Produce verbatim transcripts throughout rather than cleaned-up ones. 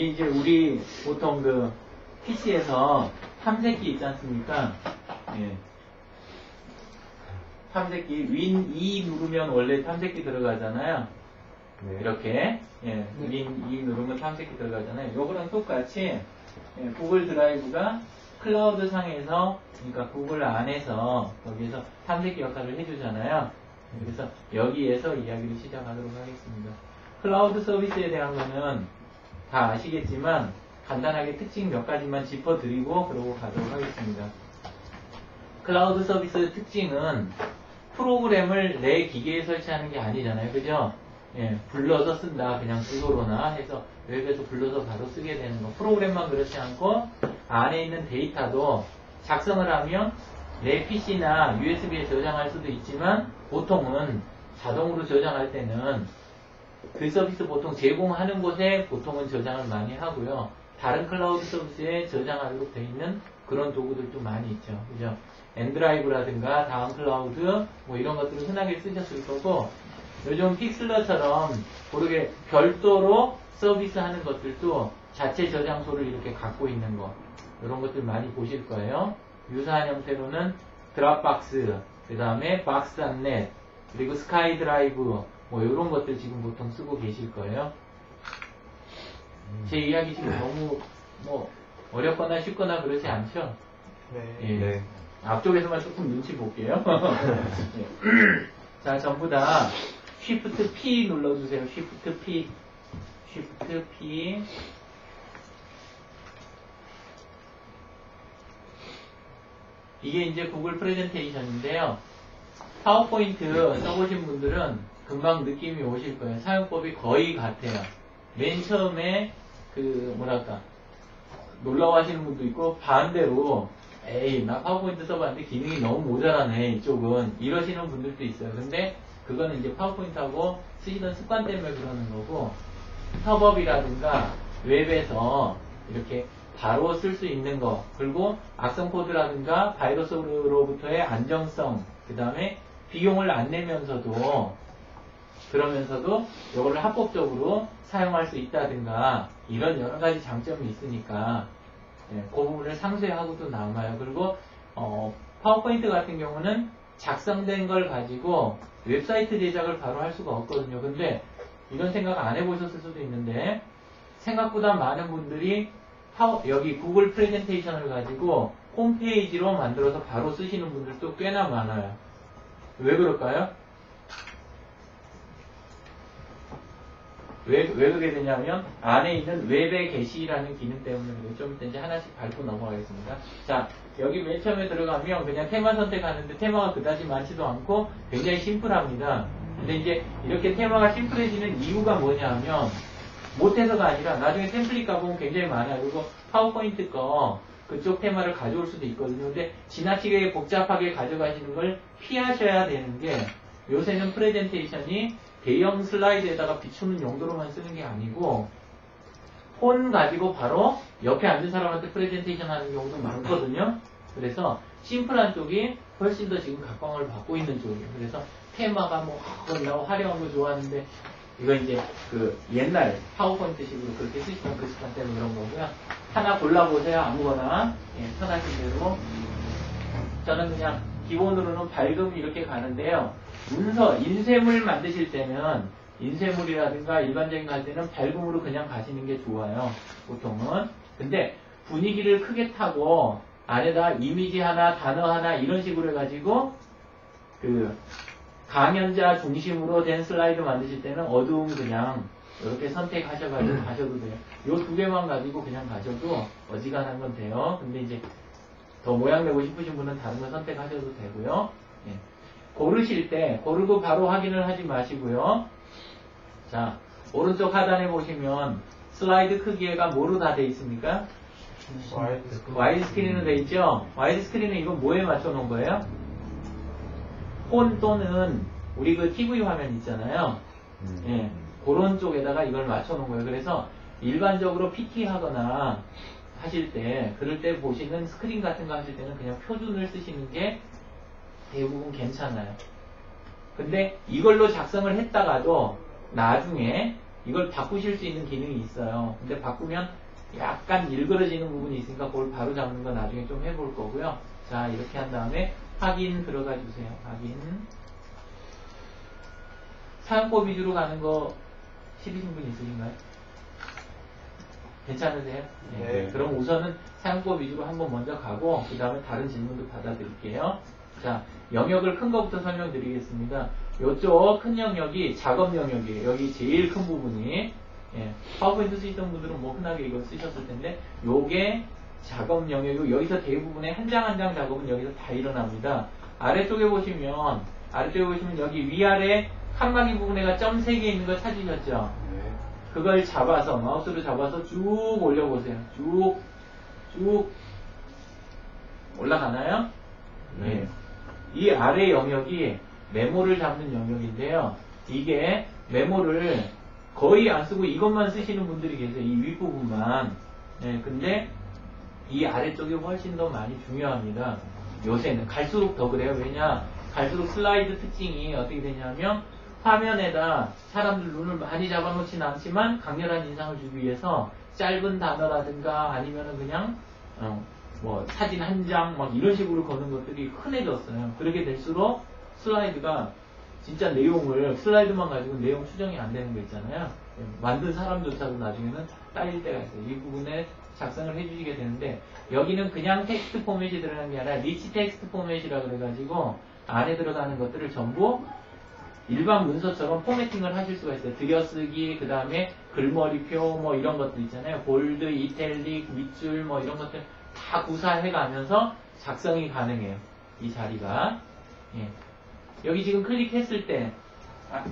이게 이제 우리 보통 그 피시에서 탐색기 있지 않습니까? 예. 탐색기 윈 이 누르면 원래 탐색기 들어가잖아요. 네. 이렇게 예, 윈 이 누르면 탐색기 들어가잖아요. 요거랑 똑같이 예, 구글 드라이브가 클라우드 상에서 그러니까 구글 안에서 여기서 탐색기 역할을 해주잖아요. 그래서 여기에서 이야기를 시작하도록 하겠습니다. 클라우드 서비스에 대한 거는 다 아시겠지만 간단하게 특징 몇 가지만 짚어드리고 그러고 가도록 하겠습니다. 클라우드 서비스 특징은 프로그램을 내 기계에 설치하는 게 아니잖아요. 그죠? 예, 불러서 쓴다. 그냥 수도로나 해서 웹에서 불러서 바로 쓰게 되는 거. 프로그램만 그렇지 않고 안에 있는 데이터도 작성을 하면 내 피시나 유에스비에 저장할 수도 있지만 보통은 자동으로 저장할 때는 그 서비스 보통 제공하는 곳에 보통은 저장을 많이 하고요. 다른 클라우드 서비스에 저장하도록 되어 있는 그런 도구들도 많이 있죠. 그죠? 엔드라이브라든가 다음 클라우드 뭐 이런 것들을 흔하게 쓰셨을 거고 요즘 픽슬러처럼 모르게 별도로 서비스하는 것들도 자체 저장소를 이렇게 갖고 있는 거 이런 것들 많이 보실 거예요. 유사한 형태로는 드랍박스, 그 다음에 박스닷넷, 그리고 스카이드라이브 뭐 이런 것들 지금 보통 쓰고 계실 거예요. 제 이야기 지금 너무 뭐 어렵거나 쉽거나 그렇지 않죠? 네. 예. 네. 앞쪽에서만 조금 눈치 볼게요. 예. 자, 전부 다 Shift P 눌러주세요. Shift P, Shift P. 이게 이제 구글 프레젠테이션인데요. 파워포인트 써보신 분들은 금방 느낌이 오실 거예요. 사용법이 거의 같아요. 맨 처음에 그 뭐랄까 놀라워 하시는 분도 있고 반대로 에이 나 파워포인트 써봤는데 기능이 너무 모자라네 이쪽은 이러시는 분들도 있어요. 근데 그거는 이제 파워포인트하고 쓰시던 습관 때문에 그러는 거고 팝업이라든가 웹에서 이렇게 바로 쓸 수 있는 거 그리고 악성 코드라든가 바이러스로부터의 안정성 그 다음에 비용을 안 내면서도 그러면서도 이거를 합법적으로 사용할 수 있다든가 이런 여러 가지 장점이 있으니까 네, 그 부분을 상쇄하고도 남아요. 그리고 어, 파워포인트 같은 경우는 작성된 걸 가지고 웹사이트 제작을 바로 할 수가 없거든요. 근데 이런 생각 안 해보셨을 수도 있는데 생각보다 많은 분들이 파워, 여기 구글 프레젠테이션을 가지고 홈페이지로 만들어서 바로 쓰시는 분들도 꽤나 많아요. 왜 그럴까요? 왜, 왜 그렇게 되냐면 안에 있는 웹의 게시라는 기능 때문에 그래요. 좀 이따 이제 하나씩 밟고 넘어가겠습니다. 자, 여기 맨 처음에 들어가면 그냥 테마 선택하는데 테마가 그다지 많지도 않고 굉장히 심플합니다. 근데 이제 이렇게 테마가 심플해지는 이유가 뭐냐면 못해서가 아니라 나중에 템플릿 가보면 굉장히 많아요. 그리고 파워포인트 거 그쪽 테마를 가져올 수도 있거든요. 근데 지나치게 복잡하게 가져가시는 걸 피하셔야 되는 게 요새는 프레젠테이션이 대형 슬라이드에다가 비추는 용도로만 쓰는 게 아니고 폰 가지고 바로 옆에 앉은 사람한테 프레젠테이션 하는 경우도 많거든요. 그래서 심플한 쪽이 훨씬 더 지금 각광을 받고 있는 쪽이에요. 그래서 테마가 뭐 화려한 거 좋아하는데 이거 이제 그 옛날 파워포인트식으로 그렇게 쓰시던 그 습관 때문에 그런 거고요. 하나 골라보세요. 아무거나 예, 편하신 대로. 저는 그냥 기본으로는 밝음 이렇게 가는데요. 문서, 인쇄물 만드실 때는 인쇄물이라든가 일반적인 갈 때는 밝음으로 그냥 가시는 게 좋아요. 보통은. 근데 분위기를 크게 타고 안에다 이미지 하나, 단어 하나 이런 식으로 해가지고 그 강연자 중심으로 된 슬라이드 만드실 때는 어두움 그냥 이렇게 선택하셔가지고 가셔도 돼요. 요 두 개만 가지고 그냥 가셔도 어지간한 건 돼요. 근데 이제 더 모양 내고 싶으신 분은 다른 거 선택하셔도 되고요. 예. 고르실 때 고르고 바로 확인을 하지 마시고요. 자, 오른쪽 하단에 보시면 슬라이드 크기가 뭐로 다 돼 있습니까? 와이드 스크린으로 돼 있죠? 와이드 스크린은 이건 뭐에 맞춰 놓은 거예요? 폰 또는 우리 그 티비 화면 있잖아요. 예, 그런 쪽에다가 이걸 맞춰 놓은 거예요. 그래서 일반적으로 피티 하거나 하실 때, 그럴 때 보시는 스크린 같은 거 하실 때는 그냥 표준을 쓰시는 게 대부분 괜찮아요. 근데 이걸로 작성을 했다가도 나중에 이걸 바꾸실 수 있는 기능이 있어요. 근데 바꾸면 약간 일그러지는 부분이 있으니까 그걸 바로 잡는 거 나중에 좀 해볼 거고요. 자, 이렇게 한 다음에 확인 들어가 주세요. 확인. 사용법 위주로 가는 거 싫으신 분 있으신가요? 괜찮으세요? 네. 네. 그럼 우선은 사용법 위주로 한번 먼저 가고 그 다음에 다른 질문도 받아드릴게요. 자, 영역을 큰 것부터 설명드리겠습니다. 이쪽 큰 영역이 작업 영역이에요. 여기 제일 큰 부분이 예, 파워포인트 쓰시던 분들은 뭐 흔하게 이걸 쓰셨을 텐데 요게 작업 영역이고 여기서 대부분의 한 장 한 장 작업은 여기서 다 일어납니다. 아래쪽에 보시면 아래쪽에 보시면 여기 위아래 칸막이 부분에가 점 세 개 있는 거 찾으셨죠? 네. 그걸 잡아서 마우스로 잡아서 쭉 올려보세요. 쭉 쭉 올라가나요? 네. 이 아래 영역이 메모를 잡는 영역인데요. 이게 메모를 거의 안 쓰고 이것만 쓰시는 분들이 계세요. 이 윗부분만. 네, 근데 이 아래쪽이 훨씬 더 많이 중요합니다. 요새는 갈수록 더 그래요. 왜냐? 갈수록 슬라이드 특징이 어떻게 되냐면 화면에다 사람들 눈을 많이 잡아놓지는 않지만 강렬한 인상을 주기 위해서 짧은 단어라든가 아니면은 그냥 어, 뭐 사진 한 장 막 이런 식으로 거는 것들이 흔해졌어요. 그렇게 될수록 슬라이드가 진짜 내용을 슬라이드만 가지고 내용 수정이 안 되는 거 있잖아요. 만든 사람조차도 나중에는 딸릴 때가 있어요. 이 부분에 작성을 해주시게 되는데 여기는 그냥 텍스트 포맷이 들어가는 게 아니라 리치 텍스트 포맷이라 그래가지고 안에 들어가는 것들을 전부 일반 문서처럼 포매팅을 하실 수가 있어요. 들여쓰기, 그 다음에 글머리표 뭐 이런 것들 있잖아요. 볼드, 이탈릭, 밑줄 뭐 이런 것들 다 구사해 가면서 작성이 가능해요. 이 자리가. 예. 여기 지금 클릭했을 때 아,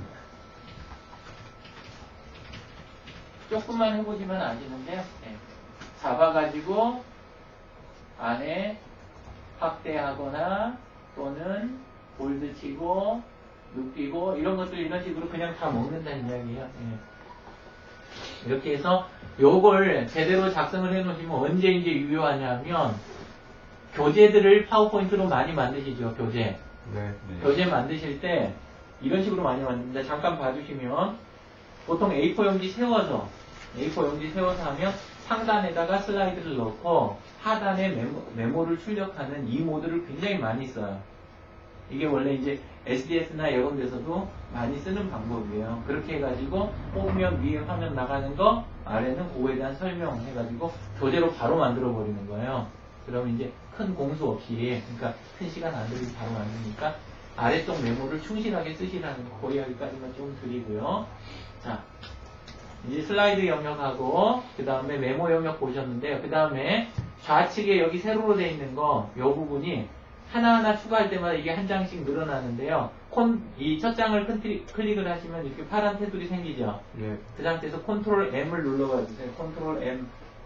조금만 해보시면 아시는데요. 예. 잡아가지고 안에 확대하거나 또는 볼드 치고 눕히고 이런 것들 이런 식으로 그냥 다 먹는다는 이야기예요. 예. 이렇게 해서 요걸 제대로 작성을 해 놓으시면 언제 이제 유효하냐면 교재들을 파워포인트로 많이 만드시죠. 교재. 네. 네. 교재 만드실 때 이런 식으로 많이 만듭니다. 잠깐 봐주시면 보통 에이 사 용지 세워서 에이 사 용지 세워서 하면 상단에다가 슬라이드를 넣고 하단에 메모, 메모를 출력하는 이 모드를 굉장히 많이 써요. 이게 원래 이제 에스디에스나 이런 데서도 많이 쓰는 방법이에요. 그렇게 해가지고 뽑으면 위에 화면 나가는 거, 아래는 그거에 대한 설명 해가지고 교재로 바로 만들어 버리는 거예요. 그러면 이제 큰 공수 없이, 그러니까 큰 시간 안 들이고 바로 만드니까 아래쪽 메모를 충실하게 쓰시라는 거, 그 이야기까지만 좀 드리고요. 자, 이제 슬라이드 영역하고 그 다음에 메모 영역 보셨는데요. 그 다음에 좌측에 여기 세로로 되어 있는 거, 이 부분이 하나하나 추가할 때마다 이게 한 장씩 늘어나는데요. 콘, 이 첫 장을 클릭을 하시면 이렇게 파란 테두리 생기죠. 네. 그 상태에서 컨트롤 M을 눌러봐 주세요. 컨트롤 M.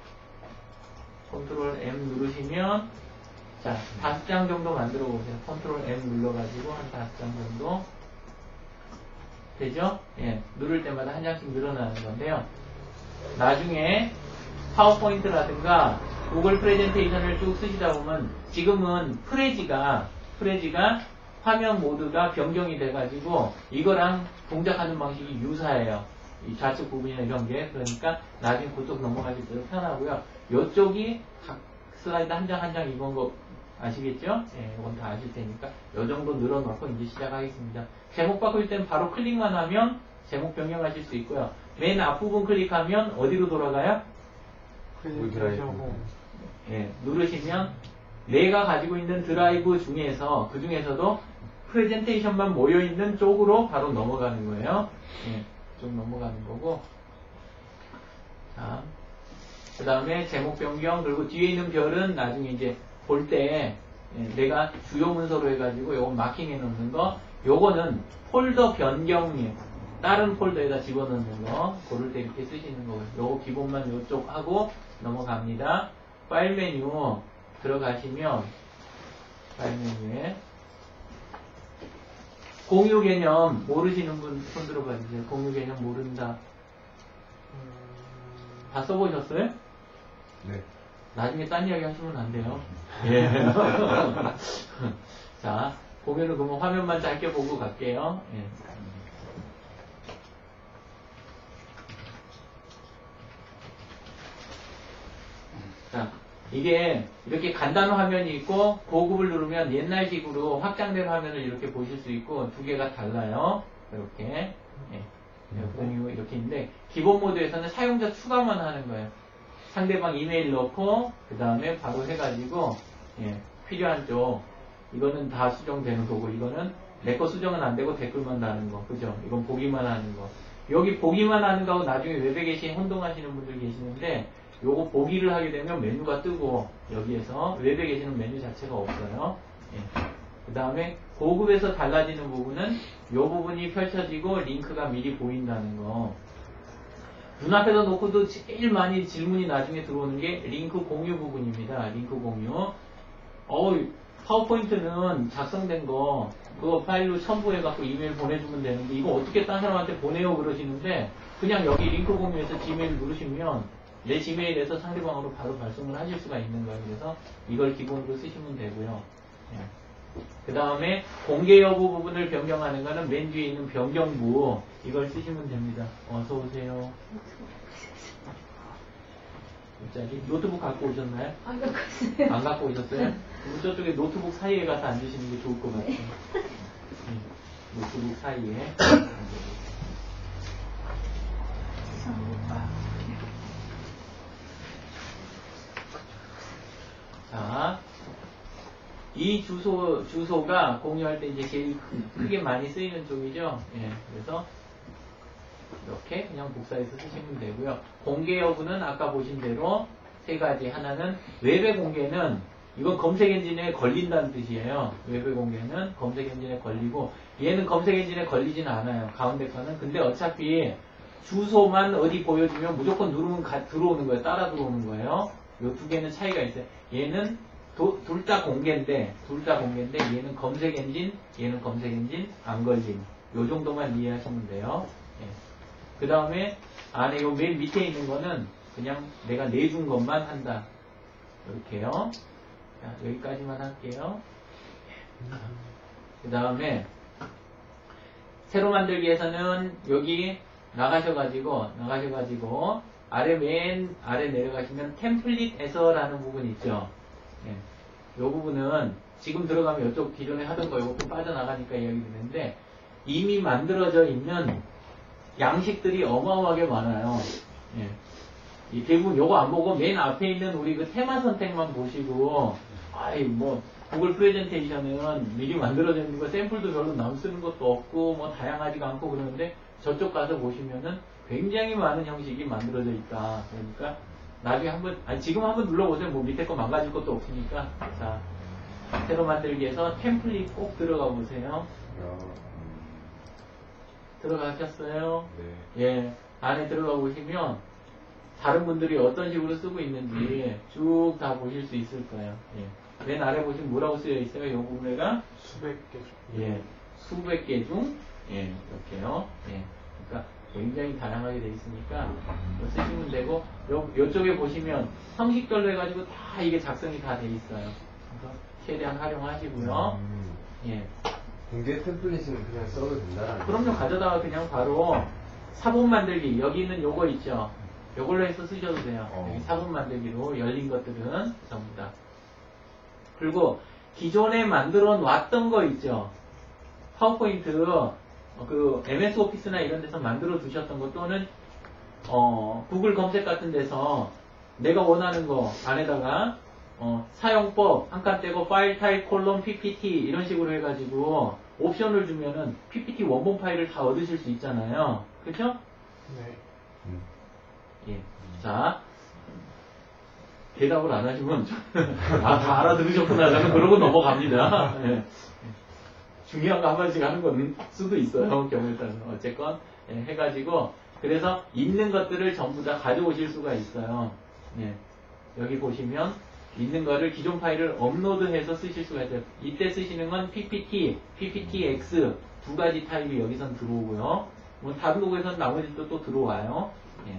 컨트롤 M 누르시면, 자, 다섯 장 정도 만들어 보세요. 컨트롤 M 눌러가지고 한 다섯 장 정도. 되죠? 예. 누를 때마다 한 장씩 늘어나는 건데요. 나중에 파워포인트라든가 구글 프레젠테이션을 쭉 쓰시다 보면 지금은 프레지가 프레지가 화면 모드가 변경이 돼가지고 이거랑 동작하는 방식이 유사해요. 이 좌측 부분이나 이런 게. 그러니까 나중에 그쪽 넘어가실 때도 편하고요. 이쪽이 각 슬라이드 한 장 한 장 이건 거 아시겠죠? 예, 이건 다 아실 테니까 이 정도 늘어놓고 이제 시작하겠습니다. 제목 바꿀 땐 바로 클릭만 하면 제목 변경하실 수 있고요. 맨 앞부분 클릭하면 어디로 돌아가요? 예, 누르시면 내가 가지고 있는 드라이브 중에서 그 중에서도 프레젠테이션만 모여있는 쪽으로 바로 넘어가는 거예요. 예, 좀 넘어가는 거고. 자, 그 다음에 제목 변경, 그리고 뒤에 있는 별은 나중에 이제 볼 때 예, 내가 주요 문서로 해가지고 요건 마킹해 놓는 거, 요거는 폴더 변경이에요. 다른 폴더에다 집어넣는 거, 고를 때 이렇게 쓰시는 거고요. 요거 기본만 요쪽 하고 넘어갑니다. 파일 메뉴 들어가시면 파일 메뉴에 공유 개념 모르시는 분 손 들어봐 주세요. 공유 개념 모른다. 다 써보셨어요? 네. 나중에 딴 이야기 하시면 안 돼요. 예. 자, 공유는 그러면 화면만 짧게 보고 갈게요. 예. 자, 이게 이렇게 간단 화면이 있고 고급을 누르면 옛날식으로 확장된 화면을 이렇게 보실 수 있고 두 개가 달라요. 이렇게 예. 공유 이렇게 있는데 기본 모드에서는 사용자 추가만 하는 거예요. 상대방 이메일 넣고 그 다음에 바로 해가지고 예. 필요한 쪽 이거는 다 수정되는 거고 이거는 내 거 수정은 안 되고 댓글만 다는 거 그죠? 이건 보기만 하는 거 여기 보기만 하는 거하고 나중에 웹에 계신 혼동하시는 분들 계시는데 요거 보기를 하게 되면 메뉴가 뜨고 여기에서 웹에 계시는 메뉴 자체가 없어요. 예. 그 다음에 고급에서 달라지는 부분은 요 부분이 펼쳐지고 링크가 미리 보인다는 거. 눈앞에다 놓고도 제일 많이 질문이 나중에 들어오는 게 링크 공유 부분입니다. 링크 공유. 어우, 파워포인트는 작성된 거 그거 파일로 첨부해갖고 이메일 보내주면 되는데 이거 어떻게 딴 사람한테 보내요 그러시는데 그냥 여기 링크 공유에서 지메일 누르시면 내 지메일에서 상대방으로 바로 발송을 하실 수가 있는 거예요. 그래서 이걸 기본으로 쓰시면 되고요. 예. 그 다음에 공개 여부 부분을 변경하는 거는 맨 뒤에 있는 변경부 이걸 쓰시면 됩니다. 어서 오세요. 갑자기 노트북 갖고 오셨나요? 안 갖고 있어요. 안 갖고 오셨어요? 그럼 저쪽에 노트북 사이에 가서 앉으시는 게 좋을 것 같아요. 네. 노트북 사이에. 자, 이 주소, 주소가 공유할 때 이제 제일 크게 많이 쓰이는 쪽이죠. 예, 그래서 이렇게 그냥 복사해서 쓰시면 되고요. 공개 여부는 아까 보신 대로 세 가지. 하나는 웹의 공개는 이건 검색 엔진에 걸린다는 뜻이에요. 웹의 공개는 검색 엔진에 걸리고 얘는 검색 엔진에 걸리진 않아요. 가운데 거는. 근데 어차피 주소만 어디 보여주면 무조건 누르면 가, 들어오는 거예요. 따라 들어오는 거예요. 이 두 개는 차이가 있어요. 얘는 둘 다 공개인데 둘 다 공개인데 얘는 검색 엔진, 얘는 검색 엔진 안 걸림. 요 정도만 이해하시면 돼요. 예. 그 다음에 안에 요 맨 밑에 있는 거는 그냥 내가 내준 것만 한다. 이렇게요. 자, 여기까지만 할게요. 그 다음에 새로 만들기에서는 여기 나가셔가지고 나가셔가지고 아래 맨 아래 내려가시면 템플릿에서라는 부분 있죠. 예. 요 부분은 지금 들어가면 이쪽 기존에 하던 거 요거 좀 빠져나가니까 이야기 드는데 이미 만들어져 있는 양식들이 어마어마하게 많아요. 예. 이 대부분 요거 안 보고 맨 앞에 있는 우리 그 테마 선택만 보시고 아이 뭐 구글 프레젠테이션은 미리 만들어져 있는 거 샘플도 별로 남 쓰는 것도 없고 뭐 다양하지가 않고 그러는데 저쪽 가서 보시면은 굉장히 많은 형식이 만들어져 있다. 그러니까 나중에 한번 아니 지금 한번 눌러보세요. 뭐 밑에 거 망가질 것도 없으니까. 자, 새로 만들기에서 템플릿 꼭 들어가 보세요. 들어가셨어요? 네. 예. 안에 들어가 보시면 다른 분들이 어떤 식으로 쓰고 있는지 쭉 다 보실 수 있을 거예요. 예. 맨 아래 보시면 뭐라고 쓰여 있어요? 요 부분에가 수백 개 중. 예. 수백 개 중 예. 이렇게요. 예. 그러니까 굉장히 다양하게 되어 있으니까 뭐 쓰시면 되고 요, 요쪽에 보시면 형식별로 해가지고 다 이게 작성이 다 돼 있어요. 그래서 최대한 활용하시고요. 음. 예. 공개 템플릿은 그냥 써도 된다는 그럼요. 가져다가 그냥 바로 사본 만들기 여기는 요거 있죠. 요걸로 해서 쓰셔도 돼요. 어. 여기 사본 만들기로 열린 것들은 전부 다. 그리고 기존에 만들어 놨던 거 있죠. 파워포인트 어, 그 엠에스 오피스나 이런 데서 만들어 두셨던 거 또는 어, 구글 검색 같은 데서 내가 원하는 거 안에다가 어, 사용법 한 칸 떼고 파일 타입 콜론 피피티 이런 식으로 해가지고 옵션을 주면은 피피티 원본 파일을 다 얻으실 수 있잖아요. 그렇죠? 네. 음. 예. 자, 대답을 안 하시면 아, 다 알아들으셨구나. 저는 그러고 넘어갑니다. 예. 중요한 거 한 번씩 하는 건 수도 있어요. 경우에 따라서. 어쨌건 예, 해가지고 그래서 있는 것들을 전부 다 가져오실 수가 있어요. 예. 여기 보시면 있는 거를 기존 파일을 업로드해서 쓰실 수가 있어요. 이때 쓰시는 건 피피티, 피피티엑스 두 가지 타입이 여기선 들어오고요. 뭐 다른 도구에서는 나머지도 또 들어와요. 예.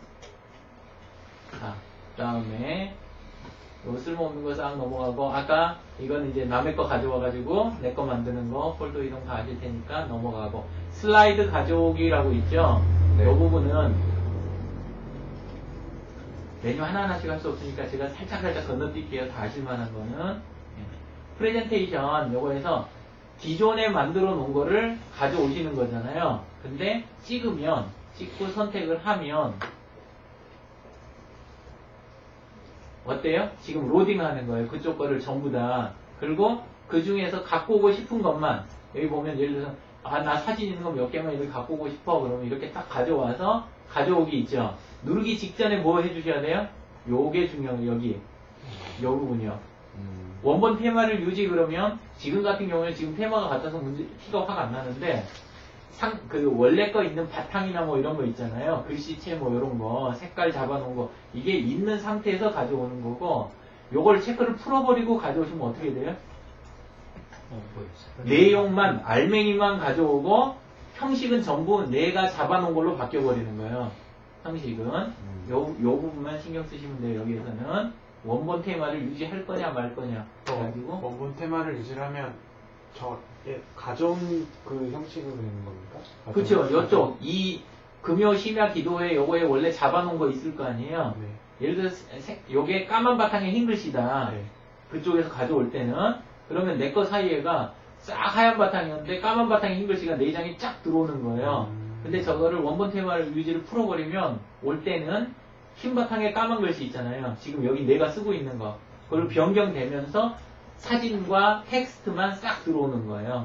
자, 그 다음에 요 쓸모없는 거 싹 넘어가고 아까 이건 이제 남의 거 가져와가지고 내 거 만드는 거 폴더 이동 다 하실 테니까 넘어가고 슬라이드 가져오기라고 있죠. 네. 이 부분은 메뉴 하나하나씩 할 수 없으니까 제가 살짝살짝 건너뛸게요. 다 아실 만한 거는. 예. 프레젠테이션 요거에서 기존에 만들어 놓은 거를 가져오시는 거잖아요. 근데 찍으면, 찍고 선택을 하면 어때요? 지금 로딩 하는 거예요. 그쪽 거를 전부 다. 그리고 그 중에서 갖고 오고 싶은 것만, 여기 보면 예를 들어서 아, 나 사진 있는 거 몇 개만 이렇게 갖고 오고 싶어. 그러면 이렇게 딱 가져와서 가져오기 있죠. 누르기 직전에 뭐 해주셔야 돼요? 요게 중요해요. 여기. 요 부분이요. 음. 원본 테마를 유지 그러면 지금 같은 경우에 지금 테마가 같아서 문제, 티가 확 안 나는데 상, 그 원래 거 있는 바탕이나 뭐 이런 거 있잖아요. 글씨체 뭐 이런 거, 색깔 잡아놓은 거 이게 있는 상태에서 가져오는 거고 요걸 체크를 풀어버리고 가져오시면 어떻게 돼요? 어, 보였어요. 내용만, 알맹이만 가져오고 형식은 전부 내가 잡아놓은 걸로 바뀌어버리는 거예요. 형식은. 요, 요 부분만 신경 쓰시면 돼요. 여기에서는. 원본 테마를 유지할 거냐 말 거냐. 그래가지고. 원본 테마를 유지하면 저 예, 가져온 그 형식으로 되는 겁니까? 그쵸. 가져온- 요쪽. 이 금요, 심야, 기도회 요거에 원래 잡아놓은 거 있을 거 아니에요. 네. 예를 들어서 색- 요게 까만 바탕에 흰 글씨다. 네. 그쪽에서 가져올 때는 그러면 내 거 사이에가 싹 하얀 바탕이었는데 까만 바탕에 흰 글씨가 네 장이 쫙 들어오는 거예요. 음. 근데 저거를 원본 테마를 유지를 풀어버리면 올 때는 흰 바탕에 까만 글씨 있잖아요. 지금 여기 내가 쓰고 있는 거. 그걸 변경되면서 사진과 텍스트만 싹 들어오는 거예요.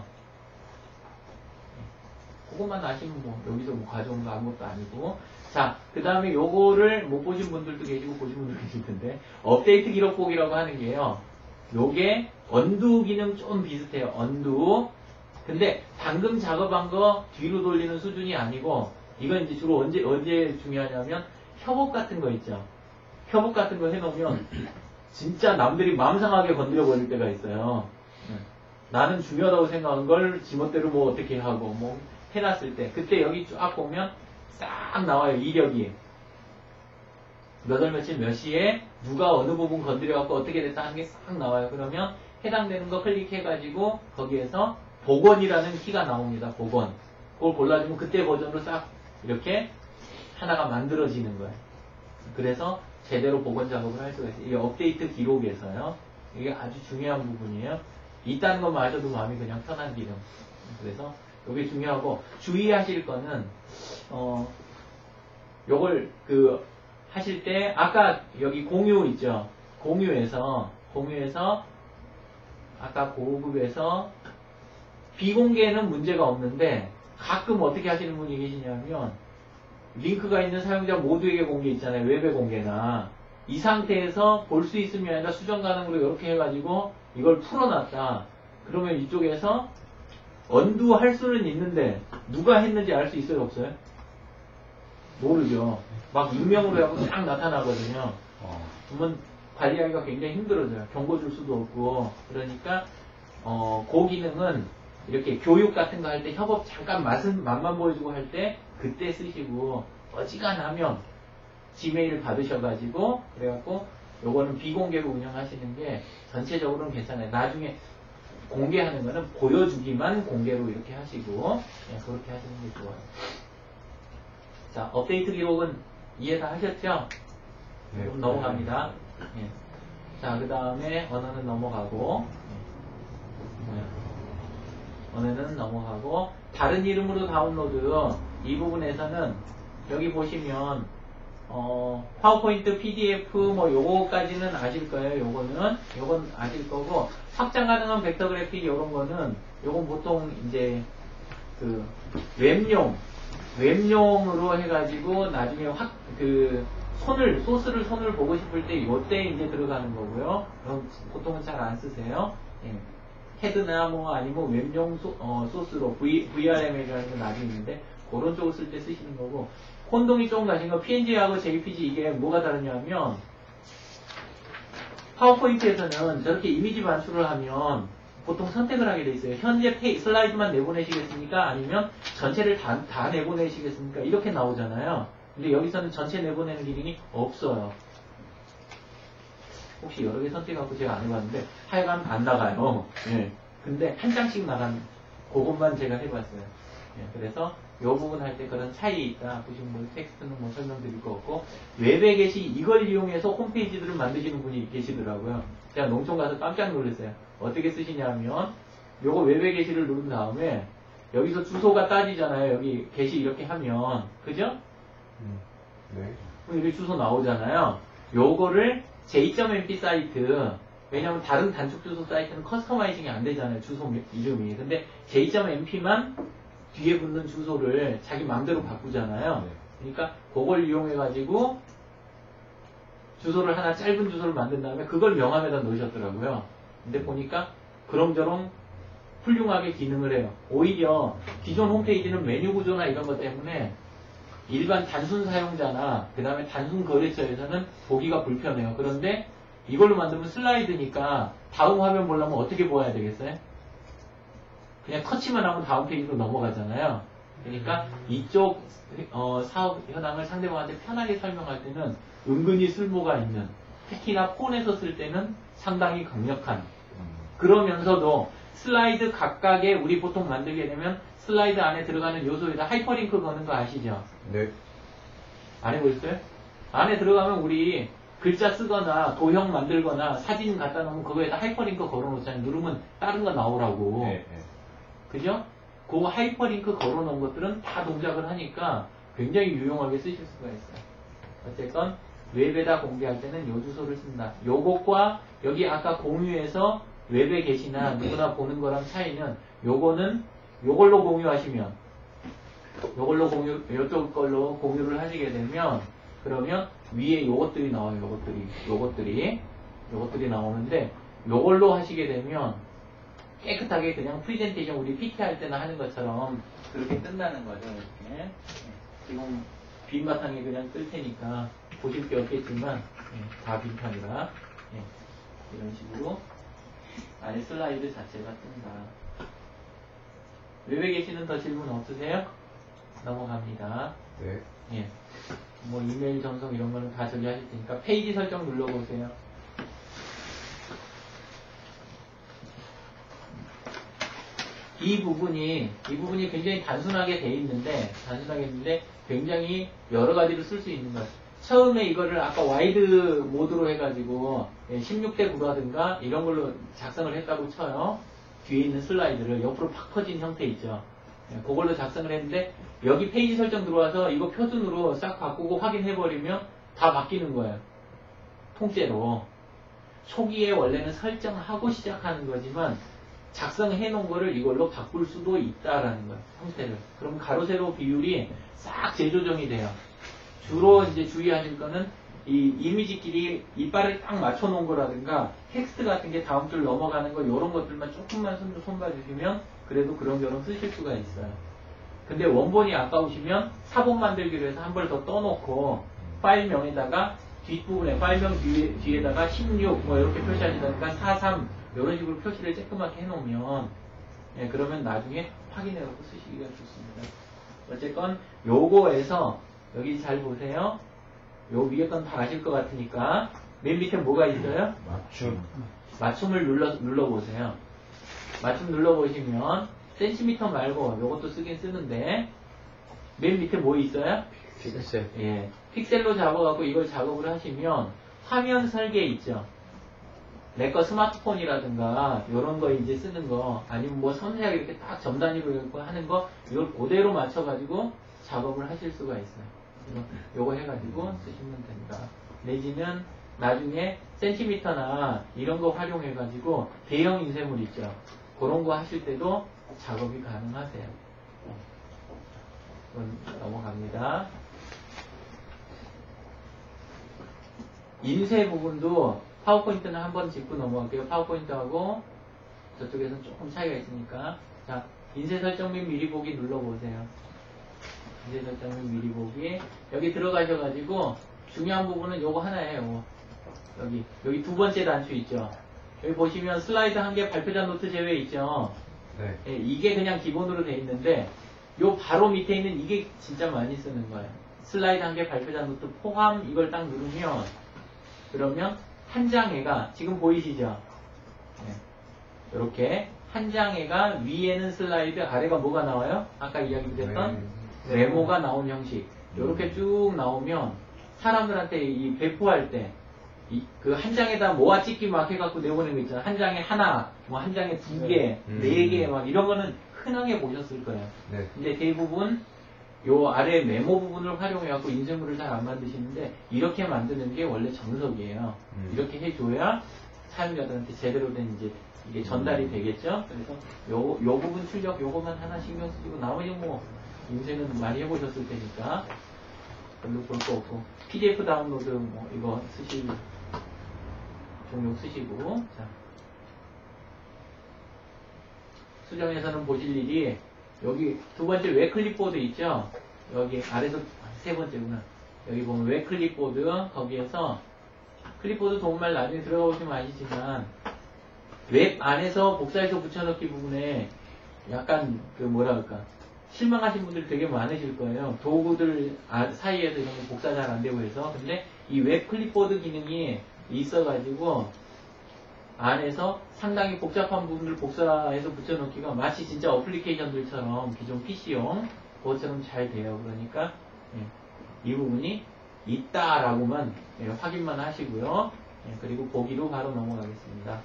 그것만 아시면 뭐 여기서 뭐 가져온 거 아무것도 아니고. 자, 그 다음에 요거를 못 보신 분들도 계시고 보신 분들도 계실 텐데 업데이트 기록 보기라고 하는 게요. 요게 언두 기능 좀 비슷해요. 언두. 근데 방금 작업한 거 뒤로 돌리는 수준이 아니고 이건 이제 주로 언제 언제 중요하냐면 협업 같은 거 있죠. 협업 같은 거 해놓으면 진짜 남들이 마음 상하게 건드려 버릴 때가 있어요. 나는 중요하다고 생각한 걸 지멋대로 뭐 어떻게 하고 뭐 해놨을 때 그때 여기 쫙 보면 싹 나와요. 이력이 몇 월 며칠 몇 시에 누가 어느 부분 건드려갖고 어떻게 됐다 하는 게 싹 나와요. 그러면 해당되는 거 클릭해가지고 거기에서 복원이라는 키가 나옵니다. 복원. 그걸 골라주면 그때 버전으로 싹 이렇게 하나가 만들어지는 거예요. 그래서 제대로 복원 작업을 할 수가 있어요. 이게 업데이트 기록에서요. 이게 아주 중요한 부분이에요. 있다는 것만 아셔도 마음이 그냥 편한 기능. 그래서 이게 중요하고 주의하실 거는 어 요걸 그 하실 때 아까 여기 공유 있죠. 공유에서 공유에서 아까 고급에서 비공개는 문제가 없는데 가끔 어떻게 하시는 분이 계시냐면 링크가 있는 사용자 모두에게 공개 있잖아요. 웹의 공개나 이 상태에서 볼 수 있음이 아니라 수정 가능으로 이렇게 해가지고 이걸 풀어놨다. 그러면 이쪽에서 언두 할 수는 있는데 누가 했는지 알 수 있어요? 없어요? 모르죠. 막 익명으로 해갖고 쫙 나타나거든요. 어. 그러면 관리하기가 굉장히 힘들어져요. 경고 줄 수도 없고. 그러니까 어, 그 기능은 이렇게 교육 같은 거 할 때 협업 잠깐 맛은 맛만 보여주고 할 때 그때 쓰시고 어지간하면 지메일 받으셔가지고 그래갖고 요거는 비공개로 운영하시는 게 전체적으로는 괜찮아요. 나중에 공개하는 거는 보여주기만 공개로 이렇게 하시고 예, 그렇게 하시는 게 좋아요. 자, 업데이트 기록은 이해 다 하셨죠? 네. 그럼 넘어갑니다. 예. 자, 그 다음에 언어는 넘어가고 예. 언어는 넘어가고 다른 이름으로 다운로드 이 부분에서는 여기 보시면 어, 파워포인트, 피디에프 뭐 요거까지는 아실 거예요. 요거는 요건 아실 거고 확장 가능한 벡터 그래픽 요런 거는 요건 보통 이제 그 웹용 웹용으로 해가지고 나중에 확 그 손을 소스를 손을 보고 싶을 때 요때 이제 들어가는 거고요. 그럼 보통은 잘 안 쓰세요. 예. 헤드나 뭐 아니면 웹용 소, 어, 소스로 v, 브이알엠이라는 건 나중에 있는데 그런 쪽을 쓸 때 쓰시는 거고 혼동이 조금 가신 거 피엔지하고 제이피지 이게 뭐가 다르냐면 파워포인트에서는 저렇게 이미지 반출을 하면 보통 선택을 하게 돼 있어요. 현재 페이, 슬라이드만 내보내시겠습니까? 아니면 전체를 다, 다 내보내시겠습니까? 이렇게 나오잖아요. 근데 여기서는 전체 내보내는 기능이 없어요. 혹시 여러 개 선택하고 제가 안 해봤는데 하여간 안 나가요. 예. 근데 한 장씩 나간 그것만 제가 해봤어요. 예. 그래서 요 부분 할 때 그런 차이 있다. 보시면 뭐 텍스트는 뭐 설명드릴 거 없고, 웹에 게시 이걸 이용해서 홈페이지들을 만드시는 분이 계시더라고요. 제가 농촌 가서 깜짝 놀랐어요. 어떻게 쓰시냐면, 요거 웹에 게시를 누른 다음에, 여기서 주소가 따지잖아요. 여기 게시 이렇게 하면. 그죠? 음. 네. 그럼 여기 주소 나오잖아요. 요거를 제이.엠피 사이트, 왜냐면 다른 단축 주소 사이트는 커스터마이징이 안 되잖아요. 주소 이름이. 근데 제이.엠피만 뒤에 붙는 주소를 자기 마음대로 바꾸잖아요. 그러니까 그걸 이용해가지고 주소를 하나 짧은 주소를 만든 다음에 그걸 명함에다 넣으셨더라고요. 근데 보니까 그럼저럼 훌륭하게 기능을 해요. 오히려 기존 홈페이지는 메뉴 구조나 이런 것 때문에 일반 단순 사용자나 그 다음에 단순 거래처에서는 보기가 불편해요. 그런데 이걸로 만들면 슬라이드니까 다음 화면 보려면 어떻게 보아야 되겠어요? 그냥 터치만 하면 다음 페이지로 넘어가잖아요. 그러니까 이쪽 어, 사업 현황을 상대방한테 편하게 설명할 때는 은근히 쓸모가 있는, 특히나 폰에서 쓸 때는 상당히 강력한, 그러면서도 슬라이드 각각에 우리 보통 만들게 되면 슬라이드 안에 들어가는 요소에다 하이퍼링크 거는 거 아시죠? 네. 안 해보셨어요? 안에 들어가면 우리 글자 쓰거나 도형 만들거나 사진 갖다 놓으면 그거에다 하이퍼링크 걸어놓잖아요. 누르면 다른 거 나오라고. 네. 네. 그죠? 그 하이퍼링크 걸어놓은 것들은 다 동작을 하니까 굉장히 유용하게 쓰실 수가 있어요. 어쨌건 웹에다 공개할 때는 요 주소를 쓴다. 요것과 여기 아까 공유해서 웹에 계시나 누구나 보는 거랑 차이는, 요거는 요걸로 공유하시면, 요걸로 공유, 요쪽 걸로 공유를 하시게 되면, 그러면 위에 요것들이 나와요. 요것들이, 요것들이, 요것들이 나오는데, 요걸로 하시게 되면 깨끗하게 그냥 프리젠테이션 우리 피티 할 때나 하는 것처럼 그렇게 끝나는 거죠. 이렇게. 지금 빈 바탕에 그냥 뜰 테니까 보실 게 없겠지만, 다 빈판이라 이런 식으로 안에 슬라이드 자체가 뜬다. 웹에 계시는 더 질문 없으세요? 넘어갑니다. 네. 예. 뭐 이메일 전송 이런 거는 다 저기 하실 테니까 페이지 설정 눌러보세요. 이 부분이 이 부분이 굉장히 단순하게 돼 있는데 단순하게 있는데 굉장히 여러 가지로 쓸 수 있는 거예요. 처음에 이거를 아까 와이드 모드로 해가지고 십육 대 구라든가 이런 걸로 작성을 했다고 쳐요. 뒤에 있는 슬라이드를 옆으로 팍 퍼진 형태 있죠. 그걸로 작성을 했는데 여기 페이지 설정 들어와서 이거 표준으로 싹 바꾸고 확인해버리면 다 바뀌는 거예요. 통째로. 초기에 원래는 설정하고 시작하는 거지만 작성해 놓은 거를 이걸로 바꿀 수도 있다라는 거예요. 형태를. 그럼 가로 세로 비율이 싹 재조정이 돼요. 주로 이제 주의하실 거는 이 이미지끼리 이빨을 딱 맞춰 놓은 거라든가 텍스트 같은 게 다음 줄 넘어가는 거 이런 것들만 조금만 손, 손봐 주시면 그래도 그런저런 쓰실 수가 있어요. 근데 원본이 아까우시면 사본 만들기로 해서 한 번 더 떠놓고 파일명에다가 뒷부분에 파일명 뒤에, 뒤에다가 십육 뭐 이렇게 표시하시다니까 사십삼 이런 식으로 표시를 쬐끄맣게 해놓으면 예, 그러면 나중에 확인해갖고 쓰시기가 좋습니다. 어쨌건 요거에서 여기 잘 보세요. 요 위에 건 다 아실 것 같으니까 맨 밑에 뭐가 있어요? 맞춤. 맞춤을 눌러, 눌러보세요. 맞춤 눌러보시면 센티미터 말고 요것도 쓰긴 쓰는데 맨 밑에 뭐 있어요? 픽셀. 예, 픽셀로 잡아갖고 이걸 작업을 하시면 화면 설계 있죠. 내 거 스마트폰이라든가 이런 거 이제 쓰는 거 아니면 뭐 섬세하게 이렇게 딱 점 단위로 이렇게 하는 거 이걸 그대로 맞춰가지고 작업을 하실 수가 있어요. 요거 해가지고 쓰시면 됩니다. 내지는 나중에 센티미터나 이런 거 활용해가지고 대형 인쇄물 있죠. 그런 거 하실 때도 작업이 가능하세요. 그럼 넘어갑니다. 인쇄 부분도 파워포인트는 한번 짚고 넘어갈게요. 파워포인트하고 저쪽에서는 조금 차이가 있으니까. 자, 인쇄 설정 및 미리 보기 눌러보세요. 인쇄 설정 및 미리 보기. 여기 들어가셔가지고 중요한 부분은 요거 하나예요. 요거. 여기. 여기 두 번째 단추 있죠. 여기 보시면 슬라이드 한 개 발표자 노트 제외 있죠. 네. 예, 이게 그냥 기본으로 돼 있는데 요 바로 밑에 있는 이게 진짜 많이 쓰는 거예요. 슬라이드 한 개 발표자 노트 포함 이걸 딱 누르면 그러면 한 장애가 지금 보이시죠? 이렇게 한 장애가 위에는 슬라이드 아래가 뭐가 나와요? 아까 이야기 드렸던 네. 네. 메모가 나온 형식. 이렇게 쭉 나오면 사람들한테 이 배포할 때 그 한 장에다 모아 찍기 막 해갖고 내보내는 거 있잖아. 한 장에 하나, 뭐 한 장에 두 개, 음. 네 개, 막 이런 거는 흔하게 보셨을 거예요. 네. 근데 대부분 요 아래 메모 부분을 활용해갖고 인쇄물을 잘 안 만드시는데 이렇게 만드는 게 원래 정석이에요. 음. 이렇게 해줘야 사용자들한테 제대로 된 이제 이게 전달이 되겠죠. 그래서 요, 요 부분 출력 요것만 하나 신경 쓰시고 나머지 뭐 인쇄는 많이 해보셨을 테니까 별로 볼 거 없고 피디에프 다운로드 뭐 이거 쓰시고 종용 쓰시고 자 수정에서는 보실 일이 여기 두 번째 웹 클립보드 있죠? 여기 아래서 세 번째구나. 여기 보면 웹 클립보드 거기에서 클립보드 도움말 나중에 들어가 보시면 아시지만 웹 안에서 복사해서 붙여넣기 부분에 약간 그 뭐라 그럴까 실망하신 분들이 되게 많으실 거예요. 도구들 아- 사이에서 이런 거 복사 잘 안 되고 해서. 근데 이 웹 클립보드 기능이 있어가지고 안에서 상당히 복잡한 부분을 복사해서 붙여넣기가 마치 진짜 어플리케이션들처럼 기존 피씨용 그것처럼 잘 돼요. 그러니까 예, 이 부분이 있다라고만 예, 확인만 하시고요. 예, 그리고 보기로 바로 넘어가겠습니다.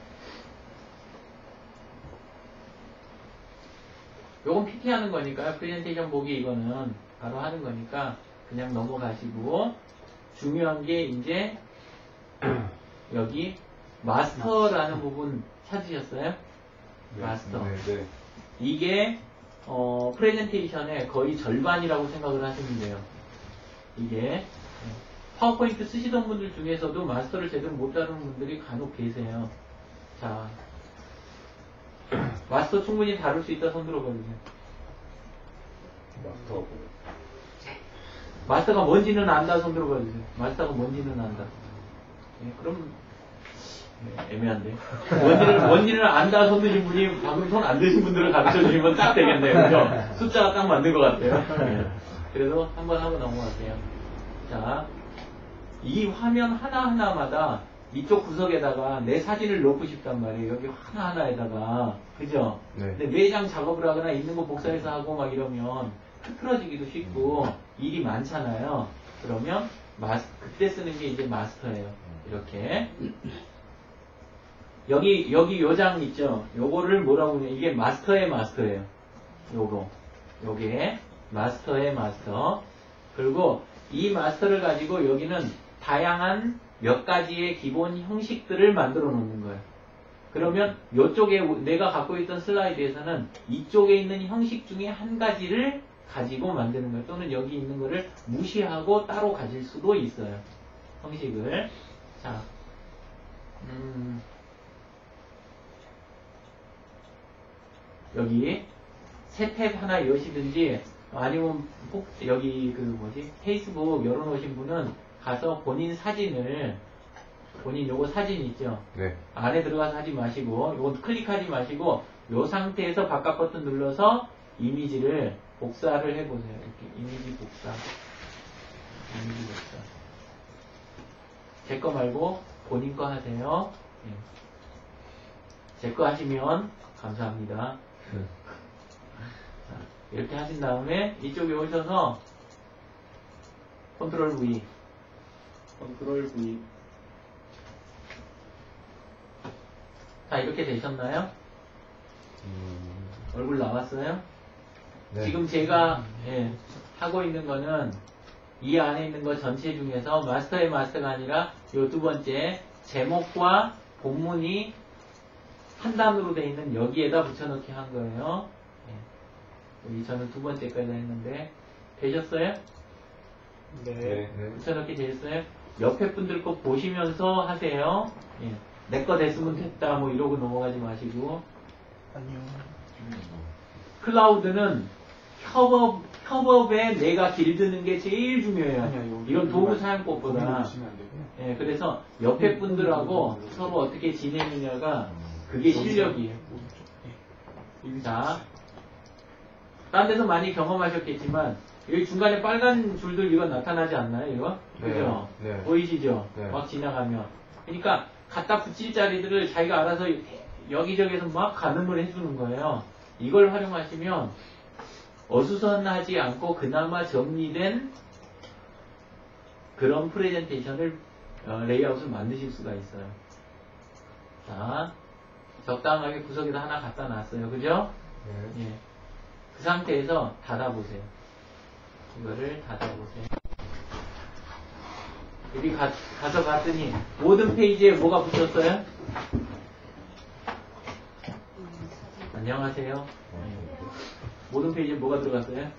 요건 피티 하는 거니까요. 프레젠테이션 보기 이거는 바로 하는 거니까 그냥 넘어가시고 중요한 게 이제 여기 마스터라는 부분 찾으셨어요? 마스터. 네, 네. 이게 어, 프레젠테이션의 거의 절반이라고 생각을 하시면 돼요. 이게 파워포인트 쓰시던 분들 중에서도 마스터를 제대로 못 다루는 분들이 간혹 계세요. 자, 마스터 충분히 다룰 수 있다 손 들어봐주세요. 마스터. 마스터가 뭔지는 안다 손 들어봐주세요. 마스터가 뭔지는 안다. 예, 그럼 네, 애매한데. 뭔지를, 뭔지를 안다 손 드신 분이 방금 손 안 드신 분들을 가르쳐 주시면 딱 되겠네요. 그죠? 숫자가 딱 맞는 것 같아요. 네. 그래도 한번 하고 넘어갈게요. 자, 이 화면 하나하나마다 이쪽 구석에다가 내 사진을 넣고 싶단 말이에요. 여기 하나하나에다가. 그죠? 네. 근데 매장 작업을 하거나 있는 거 복사해서 하고 막 이러면 흐트러지기도 쉽고 일이 많잖아요. 그러면 마스, 그때 쓰는 게 이제 마스터예요. 이렇게. 여기, 여기 요 장 있죠? 요거를 뭐라고 하냐. 이게 마스터의 마스터예요. 요거. 요게 마스터의 마스터. 그리고 이 마스터를 가지고 여기는 다양한 몇 가지의 기본 형식들을 만들어 놓는 거예요. 그러면 이쪽에 내가 갖고 있던 슬라이드에서는 이쪽에 있는 형식 중에 한 가지를 가지고 만드는 거예요. 또는 여기 있는 거를 무시하고 따로 가질 수도 있어요. 형식을. 자, 음, 여기 새 탭 하나 여시든지 아니면 혹 여기 그 뭐지 페이스북 열어놓으신 분은 가서 본인 사진을 본인 요거 사진 있죠? 네. 안에 들어가서 하지 마시고 요거 클릭하지 마시고 요 상태에서 바깥 버튼 눌러서 이미지를 복사를 해보세요. 이렇게 이미지 복사 이미지 복사 제 거 말고 본인 거 하세요. 예. 제 거 하시면 감사합니다. 네. 자, 이렇게 하신 다음에 이쪽에 오셔서 컨트롤 V 컨트롤 V 자 이렇게 되셨나요? 음, 얼굴 나왔어요? 네. 지금 제가 예, 하고 있는 거는 이 안에 있는 것 전체 중에서 마스터의 마스터가 아니라 요 두 번째 제목과 본문이 한 단으로 되어 있는 여기에다 붙여넣기 한 거예요. 예. 여기 저는 두 번째까지 했는데 되셨어요? 네. 네. 네. 붙여넣기 되셨어요? 옆에 분들 거 보시면서 하세요. 예. 내 거 됐으면 됐다 뭐 이러고 넘어가지 마시고. 아니요. 클라우드는 협업, 협업에 내가 길드는 게 제일 중요해요. 아니요, 여기 이런 도구 거기 사용법보다. 보시면 안 되고요. 예, 그래서 옆에 분들하고 서로 어떻게 지내느냐가 그게 실력이에요. 오른쪽. 네. 자, 딴 데서 많이 경험하셨겠지만 여기 중간에 빨간 줄들 이거 나타나지 않나요? 이거? 네. 그죠? 네. 보이시죠? 네. 막 지나가면. 그러니까 갖다 붙일 자리들을 자기가 알아서 여기저기에서 막 가늠을 해주는 거예요. 이걸 활용하시면 어수선하지 않고 그나마 정리된 그런 프레젠테이션을 어, 레이아웃을 만드실 수가 있어요. 자, 적당하게 구석에다 하나 갖다 놨어요. 그죠? 네. 예. 그 상태에서 닫아보세요. 이거를 닫아보세요. 여기 가, 가서 봤더니 모든 페이지에 뭐가 붙었어요? 안녕하세요. 예. 모든 페이지에 뭐가 들어갔어요?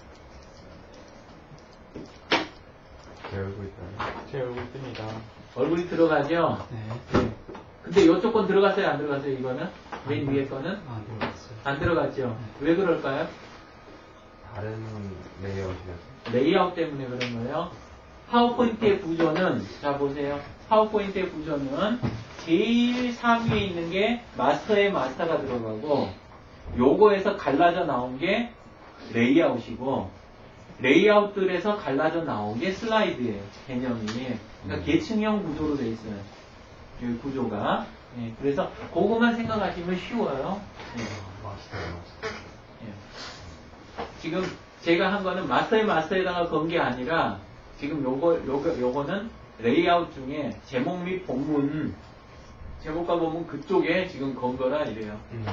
제 얼굴 있다. 제 얼굴 뜹니다. 얼굴이 들어가죠? 네. 네. 근데 이쪽 건 들어갔어요? 안 들어갔어요? 이거는? 맨 위에 거는? 아, 들어갔어요. 안 들어갔죠? 왜 그럴까요? 다른 레이아웃이라서. 레이아웃 때문에 그런 거예요. 파워포인트의 구조는, 자 보세요. 파워포인트의 구조는 제일 상위에 있는 게 마스터의 마스터가 들어가고, 요거에서 갈라져 나온 게 레이아웃이고, 레이아웃들에서 갈라져 나온 게 슬라이드예요. 개념이. 그러니까 계층형 구조로 되어 있어요. 이 구조가. 예, 그래서 그거만 생각하시면 쉬워요. 예. 맛있어요, 맛있어요. 예. 지금 제가 한 거는 마스터의 마스터에다가 건 게 아니라 지금 요거, 요거, 요거는 레이아웃 중에 제목 및 본문, 제목과 본문 그쪽에 지금 건 거라 이래요. 음.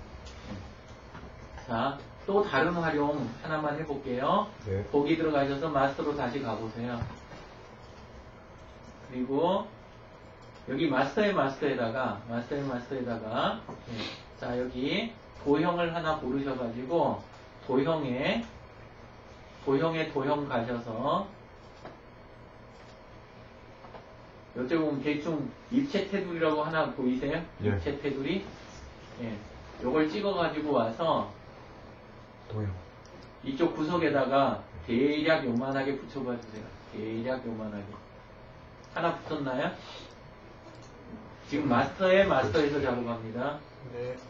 자, 또 다른 활용 하나만 해볼게요. 네. 거기 들어가셔서 마스터로 다시 가보세요. 그리고 여기 마스터의 마스터에다가 마스터의 마스터에다가 네. 자 여기 도형을 하나 고르셔가지고 도형에 도형에 도형 가셔서 여기 보면 대충 입체 테두리라고 하나 보이세요? 예. 입체 테두리. 예. 요걸 찍어가지고 와서 도형. 이쪽 구석에다가 대략 요만하게 붙여봐 주세요. 대략 요만하게. 하나 붙었나요? 지금 마스터에 마스터에서 작업합니다. 네. 여기.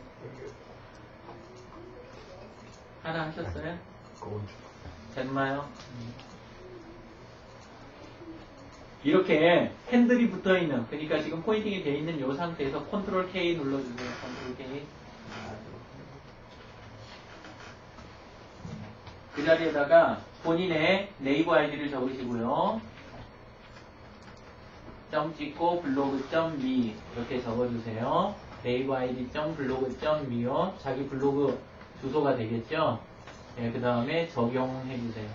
하나 하셨어요? 꼬운. 됐나요? 이렇게 핸들이 붙어있는, 그러니까 지금 포인팅이 되어 있는 이 상태에서 컨트롤 K 눌러주세요. 컨트롤 K. 그 자리에다가 본인의 네이버 아이디를 적으시고요. 점 찍고 블로그 점 미 이렇게 적어주세요. 네이버 아이디 점 블로그 점 미요. 자기 블로그 주소가 되겠죠? 예, 그 다음에 적용해주세요.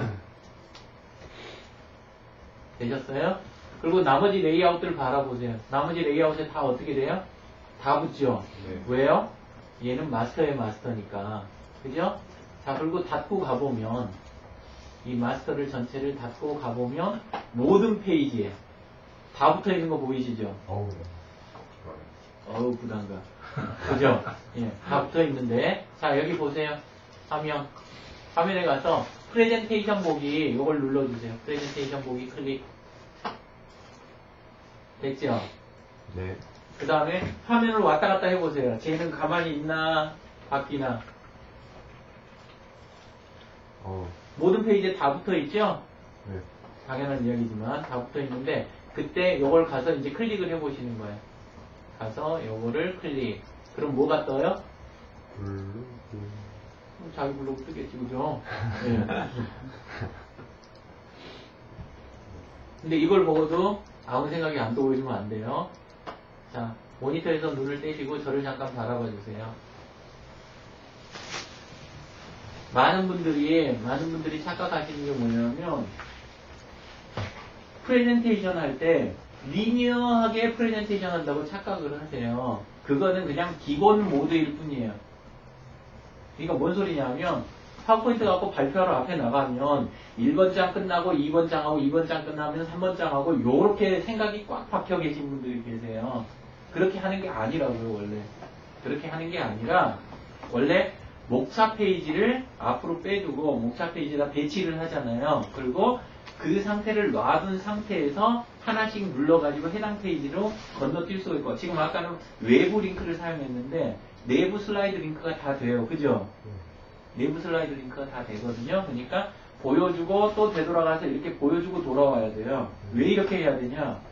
되셨어요? 그리고 나머지 레이아웃들 바라보세요. 나머지 레이아웃에 다 어떻게 돼요? 다 붙죠? 네. 왜요? 얘는 마스터의 마스터니까. 그죠? 자, 그리고 닫고 가보면, 이 마스터를 전체를 닫고 가보면, 모든 페이지에 다 붙어 있는 거 보이시죠? 어우. 어우, 부담감. 그죠? 예, 다 붙어 있는데, 자, 여기 보세요. 화면. 화면에 가서, 프레젠테이션 보기, 요걸 눌러주세요. 프레젠테이션 보기 클릭. 됐죠? 네. 그 다음에 화면을 왔다 갔다 해보세요. 쟤는 가만히 있나, 바뀌나. 어. 모든 페이지에 다 붙어 있죠? 네. 당연한 이야기지만 다 붙어 있는데 그때 요걸 가서 이제 클릭을 해보시는 거예요. 가서 요거를 클릭. 그럼 뭐가 떠요? 블루. 그럼 자기 블로그 뜨겠지, 그죠? 네. 근데 이걸 보고도 아무 생각이 안 떠오르면 안 돼요. 자, 모니터에서 눈을 떼시고 저를 잠깐 바라봐 주세요. 많은 분들이, 많은 분들이 착각하시는 게 뭐냐면, 프레젠테이션 할 때, 리니어하게 프레젠테이션 한다고 착각을 하세요. 그거는 그냥 기본 모드일 뿐이에요. 그러니까 뭔 소리냐면, 파워포인트 갖고 발표하러 앞에 나가면, 일 번 장 끝나고, 이 번 장하고, 이 번 장 끝나면 삼 번 장하고, 요렇게 생각이 꽉 박혀 계신 분들이 계세요. 그렇게 하는 게 아니라고요, 원래. 그렇게 하는 게 아니라, 원래, 목차 페이지를 앞으로 빼두고 목차 페이지에다 배치를 하잖아요. 그리고 그 상태를 놔둔 상태에서 하나씩 눌러가지고 해당 페이지로 건너뛸 수가 있고, 지금 아까는 외부 링크를 사용했는데 내부 슬라이드 링크가 다 돼요. 그죠? 내부 슬라이드 링크가 다 되거든요. 그러니까 보여주고 또 되돌아가서 이렇게 보여주고 돌아와야 돼요. 왜 이렇게 해야 되냐?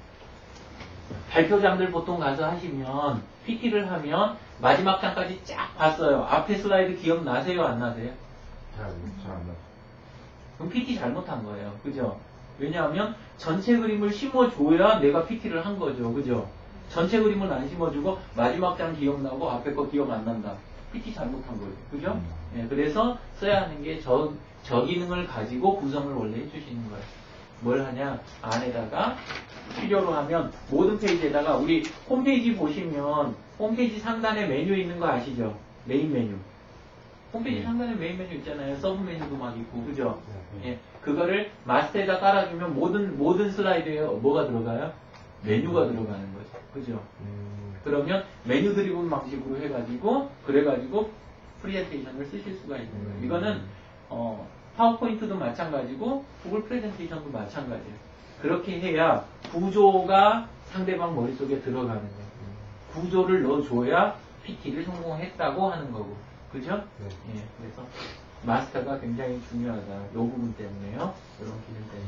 발표장들 보통 가서 하시면 피티를 하면 마지막 장까지 쫙 봤어요. 앞에 슬라이드 기억나세요? 안 나세요? 잘안 나. 그럼 피티 잘못한 거예요. 그죠? 왜냐하면 전체 그림을 심어줘야 내가 피티를 한 거죠. 그죠? 전체 그림을 안 심어주고 마지막 장 기억나고 앞에 거 기억 안 난다. 피티 잘못한 거예요. 그죠? 음. 예, 그래서 써야 하는 게 저, 저 기능을 가지고 구성을 원래 해주시는 거예요. 뭘 하냐? 안에다가 필요로 하면 모든 페이지에다가 우리 홈페이지 보시면 홈페이지 상단에 메뉴 있는 거 아시죠? 메인 메뉴. 홈페이지 네. 상단에 메인 메뉴 있잖아요. 서브 메뉴도 막 있고, 그죠? 네. 예, 그거를 마스터에다 깔아주면 모든 모든 슬라이드에 뭐가 들어가요? 메뉴가 들어가는 거죠. 그죠? 음. 그러면 메뉴 드리븐 방식으로 해가지고 그래가지고 프레젠테이션을 쓰실 수가 있는 거예요. 음. 이거는 어, 파워포인트도 마찬가지고 구글 프레젠테이션도 마찬가지예요. 그렇게 해야 구조가 상대방 머릿속에 들어가는 거예요. 구조를 넣어줘야 피티를 성공했다고 하는 거고. 그죠? 네. 예, 그래서 마스터가 굉장히 중요하다. 이 부분 때문에요. 이런 기능 때문에.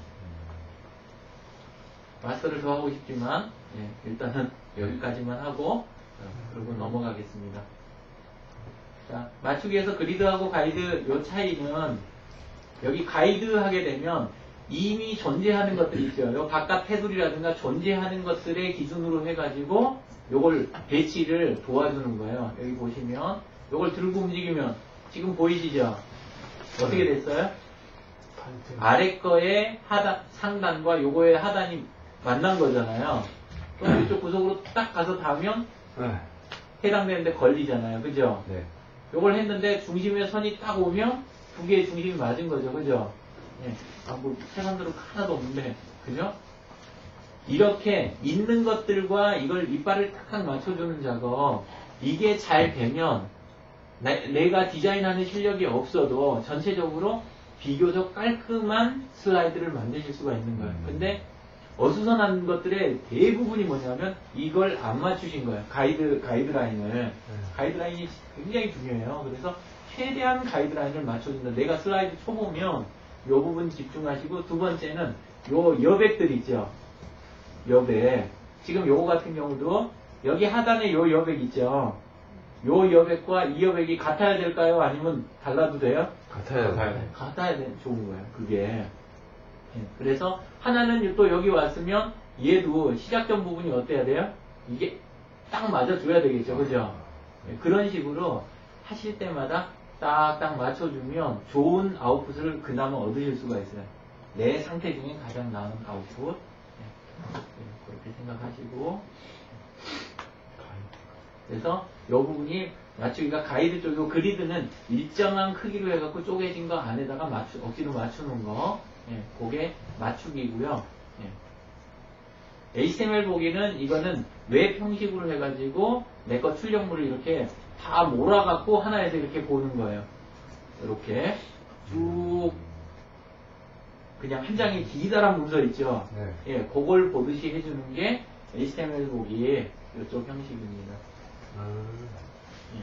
마스터를 더 하고 싶지만 예, 일단은 여기까지만 하고 어, 그리고 넘어가겠습니다. 자, 맞추기에서 그리드하고 가이드 요 차이는 여기 가이드 하게 되면 이미 존재하는 것들이 있죠. 요 바깥 테두리라든가 존재하는 것들의 기준으로 해가지고 요걸 배치를 도와주는 거예요. 여기 보시면 요걸 들고 움직이면 지금 보이시죠? 어떻게 됐어요? 아래 거의 하단, 상단과 요거의 하단이 만난 거잖아요. 그럼 이쪽 구석으로 딱 가서 닿으면 네. 해당되는데 걸리잖아요. 그죠? 네. 요걸 했는데 중심에 선이 딱 오면 두 개의 중심이 맞은 거죠. 그죠? 예. 아, 뭐, 세상대로 하나도 없는데. 그죠? 이렇게 있는 것들과 이걸 이빨을 탁탁 맞춰주는 작업. 이게 잘 되면 내, 내가 디자인하는 실력이 없어도 전체적으로 비교적 깔끔한 슬라이드를 만드실 수가 있는 거예요. 근데 어수선한 것들의 대부분이 뭐냐면 이걸 안 맞추신 거예요. 가이드, 가이드라인을. 가이드라인이 굉장히 중요해요. 그래서 최대한 가이드라인을 맞춰준다. 내가 슬라이드 쳐보면 이 부분 집중하시고 두 번째는 요 여백들 있죠. 여백. 지금 요거 같은 경우도 여기 하단에 요 여백 있죠. 요 여백과 이 여백이 같아야 될까요? 아니면 달라도 돼요? 같아요. 네, 같아야 돼. 좋은 거예요. 그게. 예, 그래서 하나는 또 여기 왔으면 얘도 시작점 부분이 어때야 돼요? 이게 딱 맞아줘야 되겠죠. 그죠? 예, 그런 식으로 하실 때마다 딱딱 맞춰주면 좋은 아웃풋을 그나마 얻으실 수가 있어요. 내 상태 중에 가장 나은 아웃풋. 예, 예, 그렇게 생각하시고. 그래서 이 부분이 맞추기가 가이드 쪽, 요 그리드는 일정한 크기로 해갖고 쪼개진 거 안에다가 맞추, 억지로 맞추는 거. 예, 그게 맞추기고요. 예. 에이치티엠엘 보기는 이거는 웹 형식으로 해가지고 내 거 출력물을 이렇게 다 몰아갖고 하나에서 이렇게 보는 거예요. 이렇게 쭉 그냥 한 장에 기다란 문서 있죠. 네. 예, 그걸 보듯이 해주는 게 에이치티엠엘 보기의 이쪽 형식입니다. 음. 예.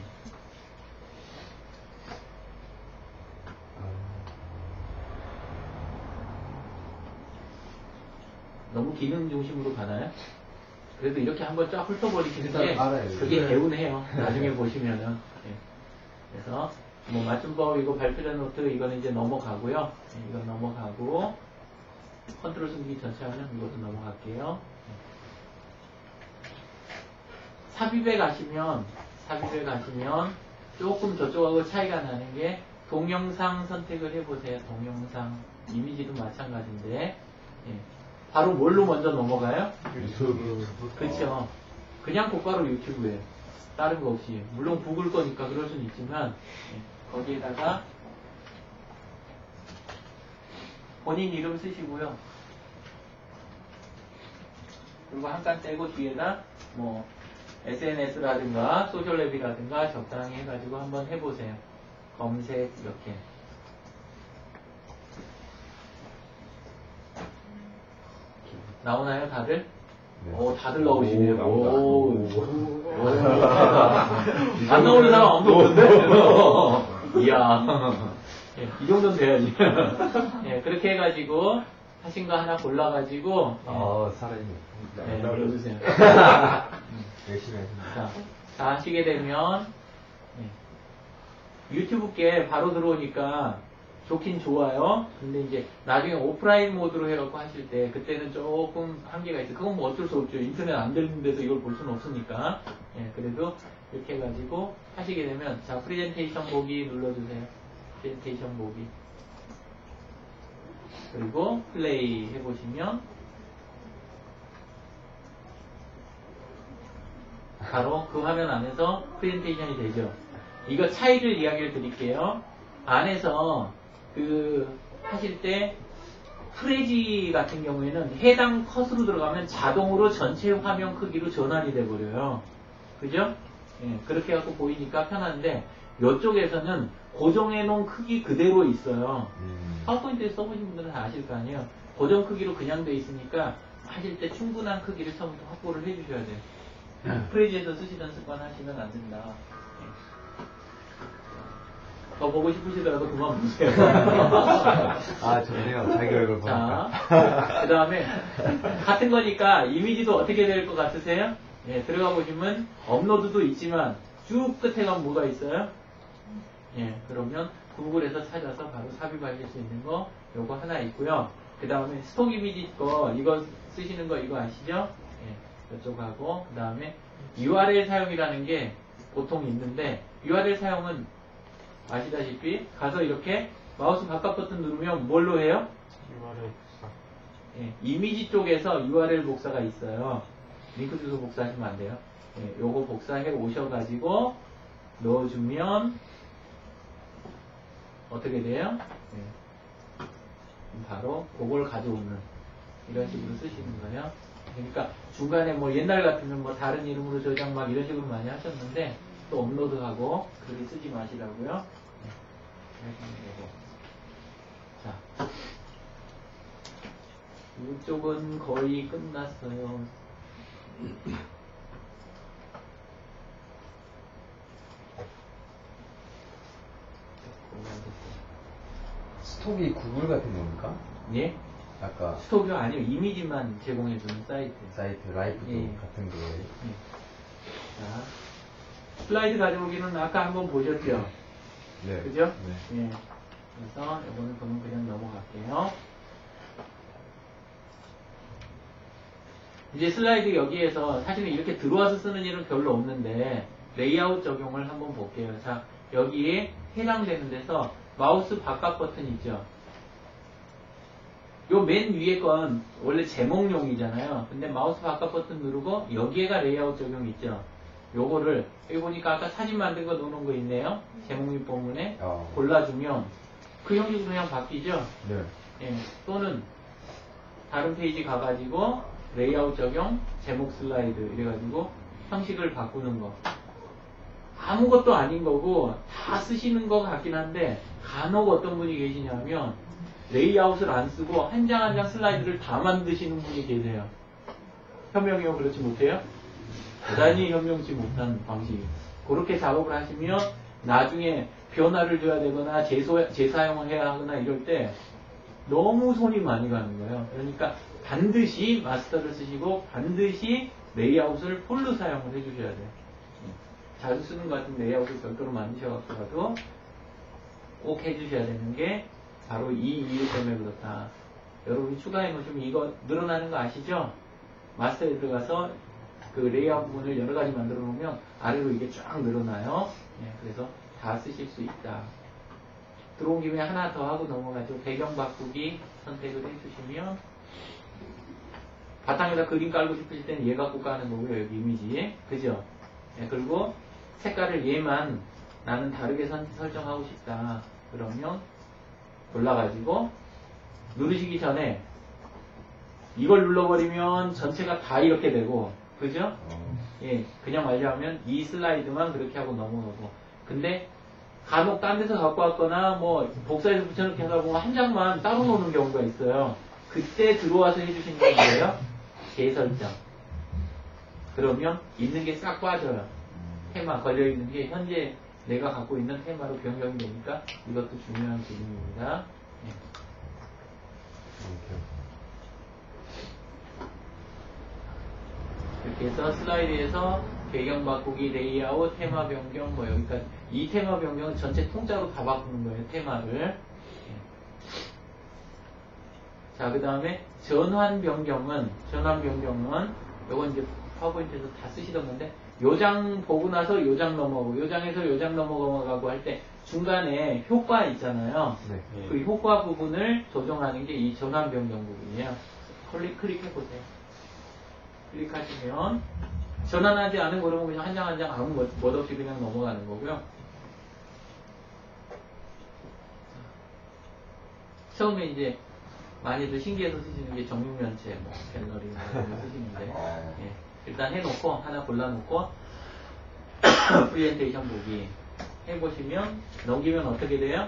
너무 기능 중심으로 가나요? 그래도 이렇게 한번 쫙 훑어버리시는 게 일단 알아요. 그게 네. 개운해요. 나중에 보시면은. 예. 그래서 뭐 맞춤법 이거 발표된 노트 이거는 이제 넘어가고요. 예, 이건 넘어가고 컨트롤 숨기기 전체 하면 이것도 넘어갈게요. 예. 삽입에 가시면 삽입에 가시면 조금 저쪽하고 차이가 나는 게 동영상 선택을 해보세요. 동영상 이미지도 마찬가지인데 예. 바로 뭘로 먼저 넘어가요? 유튜브. 그렇죠. 그냥 곧바로 유튜브에 다른 거 없이 물론 구글 거니까 그럴 수는 있지만 예. 거기에다가 본인 이름 쓰시고요. 그리고 한 칸 떼고 뒤에다 뭐 에스엔에스라든가 소셜랩이라든가 적당히 해가지고 한번 해보세요. 검색 이렇게. 나오나요 다들? 네. 오 다들 나오시네요. 오, 오, 나온다. 오. 안 나오는 사람 아무도 없는데? 이야. 예, 이 정도는 돼야지. 예, 그렇게 해가지고 하신 거 하나 골라가지고 아, 살아있네. 예, 눌러주세요. 열심히 하십니다. 자, 다 하시게 되면 예. 유튜브께 바로 들어오니까 좋긴 좋아요. 근데 이제 나중에 오프라인 모드로 해갖고 하실 때 그때는 조금 한계가 있어요. 그건 뭐 어쩔 수 없죠. 인터넷 안 되는 데서 이걸 볼 수는 없으니까. 예, 그래도 이렇게 해가지고 하시게 되면 자 프레젠테이션 보기 눌러주세요. 프레젠테이션 보기. 그리고 플레이 해보시면 바로 그 화면 안에서 프레젠테이션이 되죠. 이거 차이를 이야기를 드릴게요. 안에서 그 하실 때 프레지 같은 경우에는 해당 컷으로 들어가면 자동으로 전체 화면 크기로 전환이 돼버려요. 그죠? 예, 그렇게 해갖고 보이니까 편한데 이쪽에서는 고정해 놓은 크기 그대로 있어요. 음. 파워포인트에 써보신 분들은 다 아실 거 아니에요. 고정 크기로 그냥 돼 있으니까 하실 때 충분한 크기를 처음부터 확보를 해주셔야 돼요. 프레지에서 쓰시던 습관 하시면 안 된다. 더 보고 싶으시더라도 그만 보세요. 아, 좋네요. 자기 얼굴 보니까. 자, 그 다음에 같은 거니까 이미지도 어떻게 될 것 같으세요? 예, 들어가 보시면 업로드도 있지만 쭉 끝에 가면 뭐가 있어요? 예, 그러면 구글에서 찾아서 바로 삽입하실 수 있는 거 요거 하나 있고요. 그 다음에 스톡 이미지 거 이거 쓰시는 거 이거 아시죠? 예, 이쪽하고 그 다음에 유알엘 사용이라는 게 보통 있는데 유알엘 사용은 아시다시피 가서 이렇게 마우스 바깥 버튼 누르면 뭘로 해요? 유알엘 복사. 예, 이미지 쪽에서 유알엘 복사가 있어요. 링크 주소 복사하시면 안 돼요. 예, 요거 복사해 오셔가지고 넣어주면 어떻게 돼요? 예, 바로 그걸 가져오는 이런 식으로 쓰시는 거예요. 그러니까 중간에 뭐 옛날 같으면 뭐 다른 이름으로 저장 막 이런 식으로 많이 하셨는데 또 업로드하고 그렇게 쓰지 마시라고요. 네. 자, 이쪽은 거의 끝났어요. 스톡이 구글 같은 겁니까? 예? 아까 스톡이 아니요 이미지만 제공해주는 사이트. 사이트 라이프도 예. 같은 거예요. 예. 자, 슬라이드 가져오기는 아까 한번 보셨죠? 네. 그죠? 네. 예. 그래서 이거는 그러면 그냥 넘어갈게요. 이제 슬라이드 여기에서 사실은 이렇게 들어와서 쓰는 일은 별로 없는데 레이아웃 적용을 한번 볼게요. 자, 여기에 해당되는 데서 마우스 바깥 버튼 있죠? 요 맨 위에 건 원래 제목용이잖아요. 근데 마우스 바깥 버튼 누르고 여기에가 레이아웃 적용 있죠? 요거를 여기 보니까 아까 사진 만든 거 놓는 거 있네요. 제목 및 본문에 어. 골라주면 그 형식으로 그냥 바뀌죠? 네. 예, 또는 다른 페이지 가가지고 레이아웃 적용, 제목 슬라이드 이래가지고 형식을 바꾸는 거. 아무것도 아닌 거고 다 쓰시는 거 같긴 한데 간혹 어떤 분이 계시냐면 레이아웃을 안 쓰고 한 장 한 장 슬라이드를 다 만드시는 분이 계세요. 현명해요? 그렇지 못해요? 대단히 현명치 못한 방식. 그렇게 작업을 하시면 나중에 변화를 줘야 되거나 재소, 재사용을 해야 하거나 이럴 때 너무 손이 많이 가는 거예요. 그러니까 반드시 마스터를 쓰시고 반드시 레이아웃을 풀로 사용을 해주셔야 돼요. 자주 쓰는 것 같은 레이아웃을 별도로 만드셔갖고라도 꼭 해주셔야 되는 게 바로 이 이유 때문에 그렇다. 여러분이 추가해 놓으시면 이거 늘어나는 거 아시죠? 마스터에 들어가서 그 레이아웃 부분을 여러 가지 만들어 놓으면 아래로 이게 쫙 늘어나요. 예, 그래서 다 쓰실 수 있다. 들어온 김에 하나 더 하고 넘어가죠. 배경 바꾸기 선택을 해주시면 바탕에다 그림 깔고 싶으실 때는 얘 갖고 까는 거고요. 여기 이미지. 그죠? 예, 그리고 색깔을 얘만 나는 다르게 선, 설정하고 싶다. 그러면 골라가지고 누르시기 전에 이걸 눌러버리면 전체가 다 이렇게 되고 그죠? 어. 예, 그냥 말하자면 이 슬라이드만 그렇게 하고 넘어가고 근데 간혹 딴 데서 갖고 왔거나 뭐 복사해서 붙여넣기 하다 보면 한 장만 따로 놓는 경우가 있어요. 그때 들어와서 해주신 게 뭐예요? 재설정. 그러면 있는 게 싹 빠져요. 테마 걸려있는 게 현재 내가 갖고 있는 테마로 변경이 되니까 이것도 중요한 기능입니다. 예. 이렇게 해서 슬라이드에서 배경 바꾸기, 레이아웃, 테마 변경, 뭐 여기까지. 이 테마 변경은 전체 통짜로 다 바꾸는 거예요, 테마를. 자, 그 다음에 전환 변경은, 전환 변경은, 요건 이제 파워포인트에서 다 쓰시던 건데, 요장 보고 나서 요장 넘어가고, 요장에서 요장 넘어가고 할 때, 중간에 효과 있잖아요. 네. 그 효과 부분을 조정하는 게 이 전환 변경 부분이에요. 클릭, 클릭해보세요. 클릭하시면, 전환하지 않은 거라면 그냥 한 장 한 장 아무 것, 것 없이 그냥 넘어가는 거고요. 처음에 이제 많이들 신기해서 쓰시는 게 정육면체, 뭐 갤러리 뭐 이런 거 쓰시는데 예, 일단 해놓고 하나 골라놓고 프리젠테이션 보기 해보시면 넘기면 어떻게 돼요?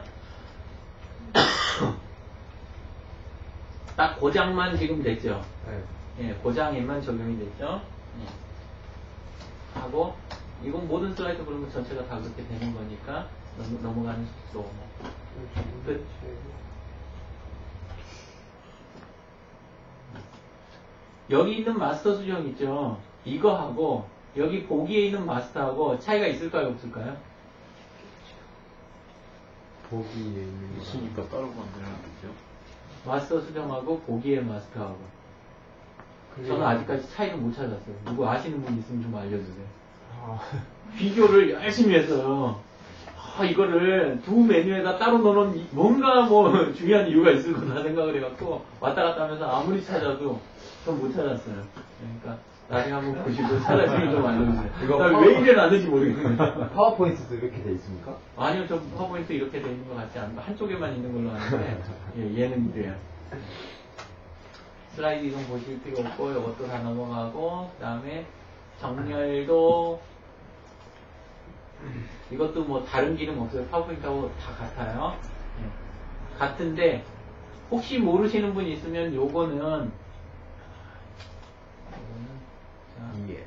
딱 고장만 지금 됐죠. 네. 예, 고장에만 적용이 됐죠. 예. 하고 이건 모든 슬라이드 그러면 전체가 다 그렇게 되는 거니까 넘, 넘어가는 속도 뭐. 끝. 여기 있는 마스터 수정 있죠. 이거하고 여기 보기에 있는 마스터하고 차이가 있을까요, 없을까요? 보기에 있는 거. 있으니까 따로 만들어야 되죠. 마스터 수정하고 보기에 마스터하고. 저는 아직까지 차이를 못 찾았어요. 누구 아시는 분 있으면 좀 알려주세요. 아, 비교를 열심히 했어요. 아, 이거를 두 메뉴에다 따로 넣어놓은 이- 뭔가 뭐 중요한 이유가 있을 거다 생각을 해갖고 왔다 갔다 하면서 아무리 찾아도 전 못 찾았어요. 그러니까 나중에 한번 보시고 찾아주면 좀 알려주세요. 이거 나 파워- 왜 이래 났는지 모르겠어요. 파워포인트도 이렇게 돼 있습니까? 아니요, 저 파워포인트 이렇게 돼 있는 것 같지 않고 한쪽에만 있는 걸로 아는데 예, 얘는 이래요. 슬라이드 이동 보실 필요 없고 이것도 다 넘어가고 그 다음에 정렬도 이것도 뭐 다른 기능 없어요. 파워포인트하고 다 같아요. 예. 같은데 혹시 모르시는 분 있으면 요거는 요거는 자, 예.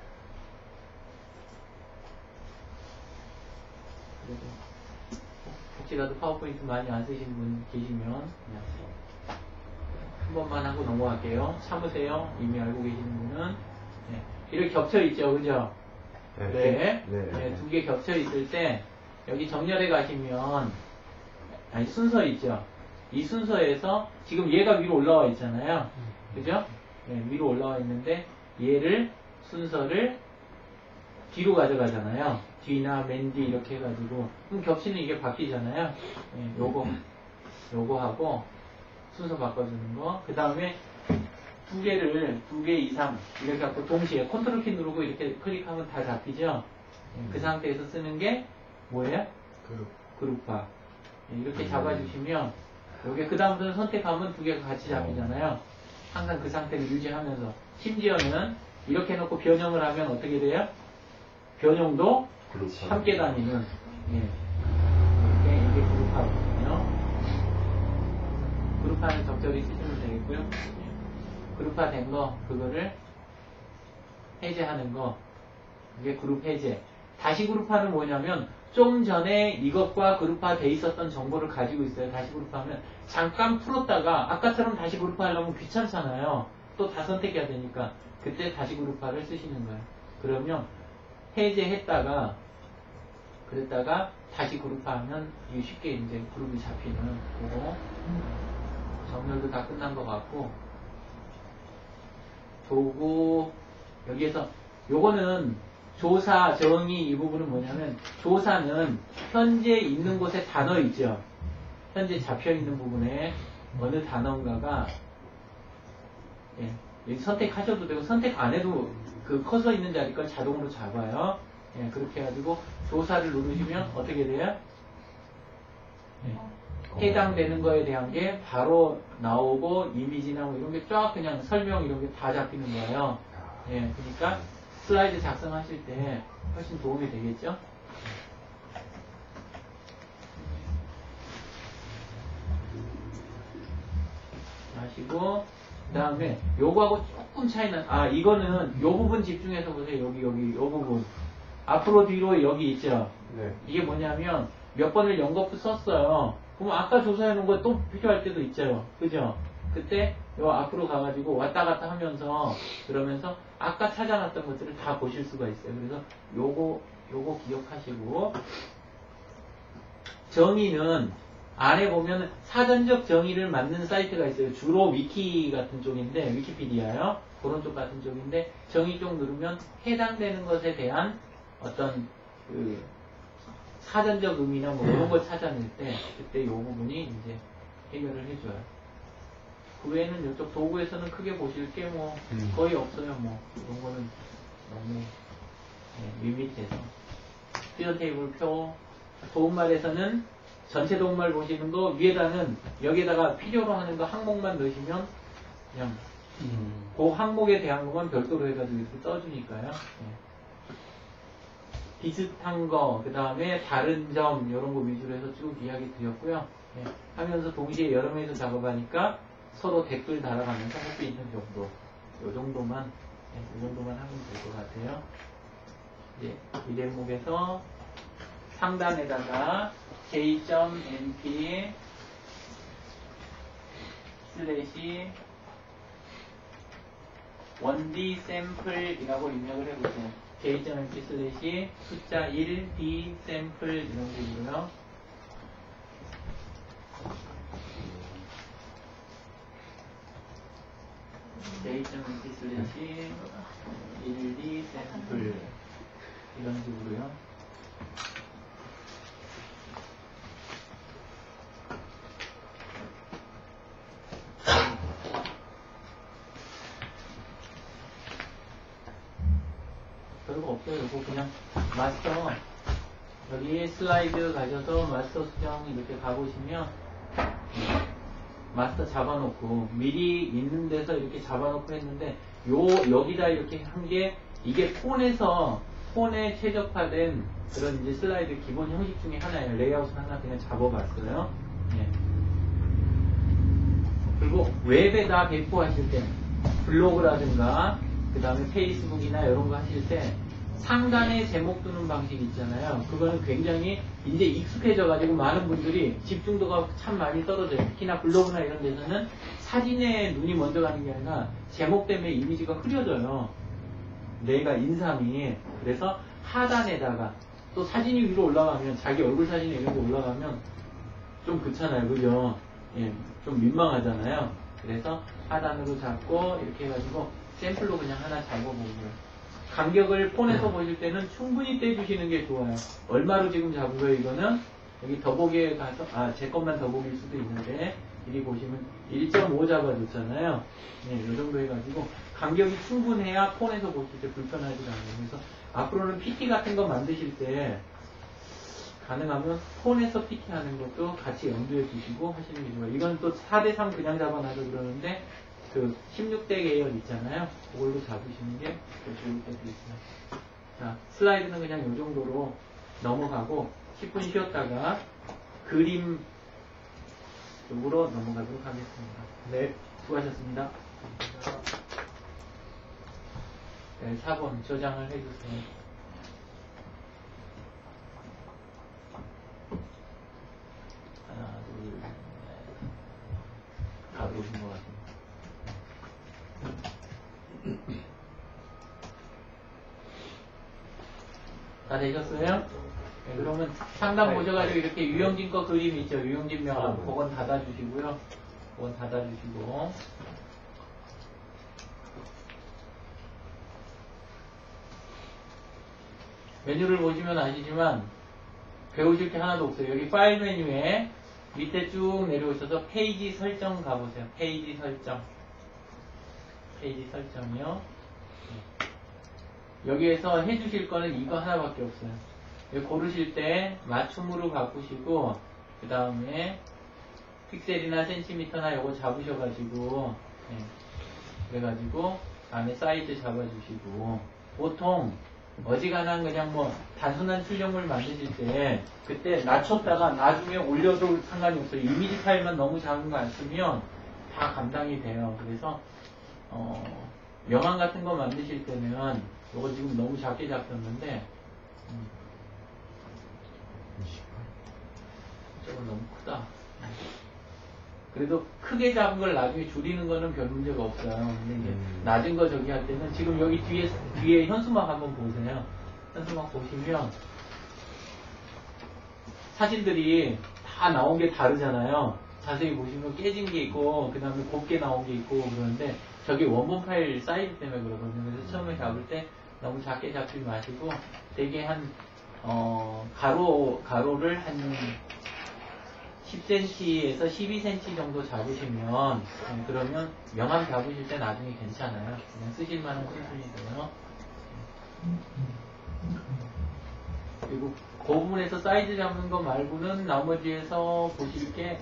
그래도 혹시라도 파워포인트 많이 안 쓰시는 분 계시면 그냥 한 번만 하고 넘어갈게요. 참으세요. 이미 알고 계시는 분은 네. 이렇게 겹쳐 있죠, 그죠? 네. 네. 네, 두 개 겹쳐 있을 때 여기 정렬에 가시면 아니 순서 있죠. 이 순서에서 지금 얘가 위로 올라와 있잖아요. 그죠? 네, 위로 올라와 있는데 얘를 순서를 뒤로 가져가잖아요. 뒤나 맨 뒤 이렇게 해가지고 그럼 겹치는 이게 바뀌잖아요. 네, 요거 요거 하고 순서 바꿔주는 거. 그 다음에 두 개를 두 개 이상 이렇게 갖고 동시에 컨트롤 키 누르고 이렇게 클릭하면 다 잡히죠. 네, 그 상태에서 쓰는 게 뭐예요? 그룹. 그룹화. 네, 이렇게 잡아주시면 요게 그 다음부터는 선택하면 두 개가 같이 잡히잖아요. 항상 그 상태를 유지하면서 심지어는 이렇게 해놓고 변형을 하면 어떻게 돼요? 변형도 그룹화. 함께 다니는 예. 이게, 이게 그룹화거든요. 그룹화는 적절히 쓰시면 되겠고요. 예. 그룹화 된 거 그거를 해제하는 거 이게 그룹 해제. 다시 그룹화는 뭐냐면 좀 전에 이것과 그룹화 돼 있었던 정보를 가지고 있어요. 다시 그룹화하면 잠깐 풀었다가 아까처럼 다시 그룹화하려면 귀찮잖아요. 또 다 선택해야 되니까 그때 다시 그룹화를 쓰시는 거예요. 그러면 해제했다가 그랬다가 다시 그룹화하면 이게 쉽게 이제 그룹이 잡히는 거고 정렬도 다 끝난 것 같고 도구 여기에서 요거는 조사, 정의 이 부분은 뭐냐면 조사는 현재 있는 곳에 단어 있죠. 현재 잡혀있는 부분에 어느 단어인가가 예, 여기 선택하셔도 되고 선택 안 해도 그 커서 있는 자리 걸 자동으로 잡아요. 예, 그렇게 해가지고 조사를 누르시면 어떻게 돼요? 예, 해당되는 거에 대한 게 바로 나오고 이미지나 뭐 이런 게 쫙 그냥 설명 이런 게 다 잡히는 거예요. 예, 그러니까 슬라이드 작성하실 때 훨씬 도움이 되겠죠? 하시고 그 다음에 요거하고 조금 차이는 아 이거는 요 부분 집중해서 보세요. 여기 여기 요 부분 앞으로 뒤로 여기 있죠. 네. 이게 뭐냐면 몇 번을 연거푸 썼어요. 그럼 아까 조사해 놓은 거 또 필요할 때도 있죠. 그죠? 그때 요 앞으로 가가지고 왔다 갔다 하면서 그러면서 아까 찾아놨던 것들을 다 보실 수가 있어요. 그래서 요거 요거 기억하시고 정의는 안에 보면 사전적 정의를 맞는 사이트가 있어요. 주로 위키 같은 쪽인데 위키피디아요. 그런 쪽 같은 쪽인데 정의 쪽 누르면 해당되는 것에 대한 어떤 그 사전적 의미나 뭐 이런 걸 찾아낼 때 그때 이 부분이 이제 해결을 해줘요. 그 외에는 이쪽 도구에서는 크게 보실 게 뭐 거의 없어요. 뭐 이런 거는 너무 네, 밋밋해서 필드 테이블 표 도움말에서는 전체 도움말 보시는 거 위에다는 여기에다가 필요로 하는 거 항목만 넣으시면 그냥 음. 그 항목에 대한 것만 별도로 해가지고 이렇게 써주니까요. 네. 비슷한 거, 그 다음에 다른 점, 이런 거 위주로 해서 쭉 이야기 드렸고요. 네. 하면서 동시에 여러 명이서 작업하니까 서로 댓글 달아가면서 할 수 있는 정도. 요 정도만, 네, 요 정도만 하면 될 것 같아요. 이제 이 대목에서 상단에다가 제이.엔피 슬래시 원디 샘플이라고 입력을 해보세요. 제이.엔피 슬래시 숫자 일 디 샘플 이런 식으로요. 제이.엔피 슬래시 일 디 샘플 이런 식으로요. 별거 없어요. 이거 그냥 마스터 여기 슬라이드 가셔서 마스터 수정 이렇게 가보시면 마스터 잡아놓고 미리 있는 데서 이렇게 잡아놓고 했는데 요 여기다 이렇게 한 게 이게 폰에서 폰에 최적화된 그런 이제 슬라이드 기본 형식 중에 하나예요. 레이아웃은 하나 그냥 잡아봤어요. 예. 그리고 웹에다 배포하실 때 블로그라든가 그 다음에 페이스북이나 이런 거 하실 때 상단에 제목 두는 방식 있잖아요. 그거는 굉장히 이제 익숙해져 가지고 많은 분들이 집중도가 참 많이 떨어져요. 특히나 블로그나 이런 데서는 사진에 눈이 먼저 가는 게 아니라 제목 때문에 이미지가 흐려져요. 내가 인삼이. 그래서 하단에다가 또 사진이 위로 올라가면 자기 얼굴 사진이 이런 게 올라가면 좀 그렇잖아요. 그죠? 예, 좀 민망하잖아요. 그래서 하단으로 잡고 이렇게 해가지고 샘플로 그냥 하나 잡아보고요. 간격을 폰에서 보실 때는 충분히 떼주시는 게 좋아요. 얼마로 지금 잡은 거예요, 이거는? 여기 더보기에 가서, 아, 제 것만 더보기일 수도 있는데, 여기 보시면 일 점 오 잡아줬잖아요. 네, 이 정도 해가지고, 간격이 충분해야 폰에서 보실 때 불편하지 않아요. 그래서 앞으로는 피티 같은 거 만드실 때, 가능하면 폰에서 피티 하는 것도 같이 염두에 두시고 하시는 게 좋아요. 이건 또 사 대 삼 그냥 잡아놔도 그러는데, 그 십육 대 계열 있잖아요. 그걸로 잡으시는 게 더 좋을 때도 있어요. 자, 슬라이드는 그냥 이 정도로 넘어가고 십 분 쉬었다가 그림 쪽으로 넘어가도록 하겠습니다. 네. 수고하셨습니다. 네, 사 번 저장을 해주세요. 하나, 둘, 넷. 다 들어오신 것 같습니다. 다 되셨어요? 네, 그러면 상담 보셔가지고 이렇게 유영진 거 그림 있죠? 유영진 명함. 그건 닫아주시고요. 그건 닫아주시고. 메뉴를 보시면 아시지만 배우실 게 하나도 없어요. 여기 파일 메뉴에 밑에 쭉 내려오셔서 페이지 설정 가보세요. 페이지 설정. 페이지 설정이요. 여기에서 해주실 거는 이거 하나밖에 없어요. 여기 고르실 때 맞춤으로 바꾸시고 그 다음에 픽셀이나 센티미터나 요거 잡으셔가지고 네. 그래가지고 안에 사이즈 잡아주시고 보통 어지간한 그냥 뭐 단순한 출력물 만드실 때 그때 낮췄다가 나중에 올려도 상관이 없어요. 이미지 파일만 너무 작은 거 안 쓰면 다 감당이 돼요. 그래서 어, 명함 같은 거 만드실 때는 이거 지금 너무 작게 잡혔는데 음, 저건 너무 크다. 그래도 크게 잡은 걸 나중에 줄이는 거는 별 문제가 없어요. 근데 이제 음. 낮은 거 저기 할 때는 지금 여기 뒤에 뒤에 현수막 한번 보세요. 현수막 보시면 사진들이 다 나온 게 다르잖아요. 자세히 보시면 깨진 게 있고 그 다음에 곱게 나온 게 있고 그러는데 저게 원본 파일 사이즈 때문에 그러거든요. 그래서 처음에 잡을 때 너무 작게 잡지 마시고 되게 한 어, 가로 가로를 한 십 센티미터에서 십이 센티미터 정도 잡으시면 네, 그러면 명암 잡으실 때 나중에 괜찮아요. 그냥 쓰실 만한 수준이고요. 그리고 그 부분에서 사이즈 잡는 거 말고는 나머지에서 보실 게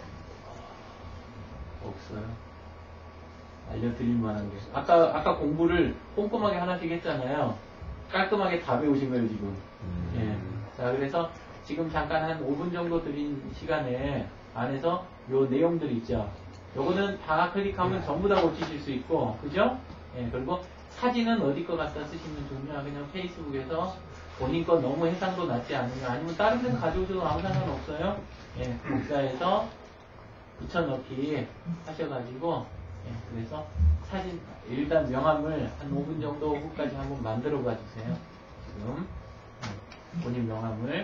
없어요. 알려드릴 만한 게. 아까, 아까 공부를 꼼꼼하게 하나씩 했잖아요. 깔끔하게 다 배우신 거예요, 지금. 음. 예. 자, 그래서 지금 잠깐 한 오 분 정도 드린 시간에 안에서 요 내용들 있죠. 요거는 다 클릭하면 전부 다 고치실 수 있고, 그죠? 예, 그리고 사진은 어디 거 갖다 쓰시면 좋냐. 그냥 페이스북에서 본인 거 너무 해상도 낮지 않으면, 아니면 다른 데 가져오셔도 아무 상관없어요. 예, 복사해서 붙여넣기 하셔가지고, 예, 그래서 사진, 일단 명함을 한 오 분 정도 후까지 한번 만들어 봐주세요. 지금. 예, 본인 명함을.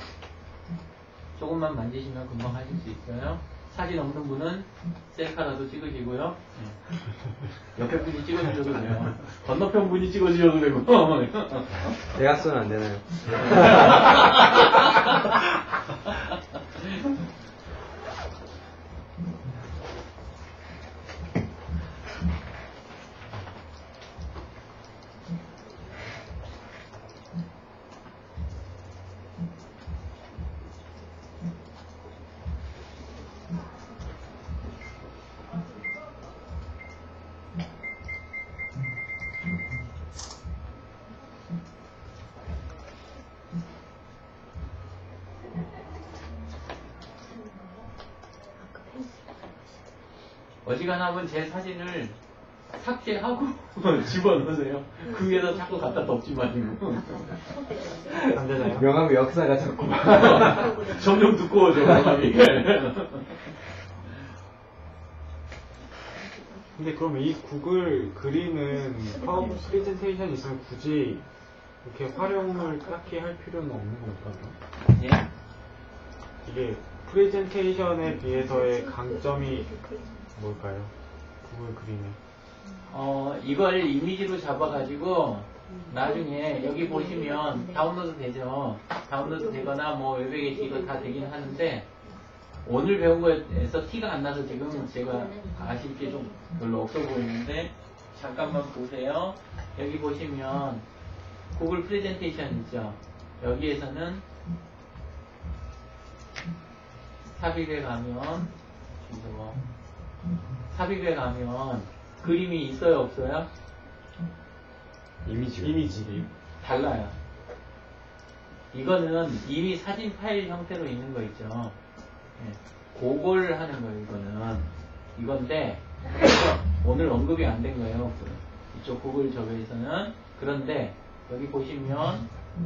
조금만 만지시면 금방 하실 수 있어요. 사진 없는 분은 셀카라도 찍으시고요. 예. 옆에 분이 찍어주셔도 돼요. 건너편 분이 찍어주셔도 되고. 대각선은 안 되나요? 어지간하면 제 사진을 삭제하고 집어넣으세요. 그 위에다 자꾸 갖다 덮지 마시고. 안 되나요? 명함의 역사가 자꾸. 점점 두꺼워져, 명함이. 근데 그럼 이 구글 그리는 파워 프레젠테이션이 있으면 굳이 이렇게 활용을 딱히 할 필요는 없는 걸까요? 예? 이게 프레젠테이션에 비해서의 강점이 뭘까요? 구글 그림에. 어, 이걸 이미지로 잡아가지고 나중에 여기 보시면 다운로드 되죠. 다운로드 되거나 뭐 웹에 게시도 다 되긴 하는데 오늘 배운 거에서 티가 안 나서 지금 제가 아실 게 좀 별로 없어 보이는데 잠깐만 보세요. 여기 보시면 구글 프레젠테이션 있죠. 여기에서는 삽입에 가면 뭐 삽입에 가면 그림이 있어요, 없어요? 이미지. 이미지. 달라요. 이거는 이미 사진 파일 형태로 있는 거 있죠. 예, 그걸 하는 거예요, 이거는. 이건데, 오늘 언급이 안 된 거예요. 이쪽 구글 저거에서는. 그런데, 여기 보시면,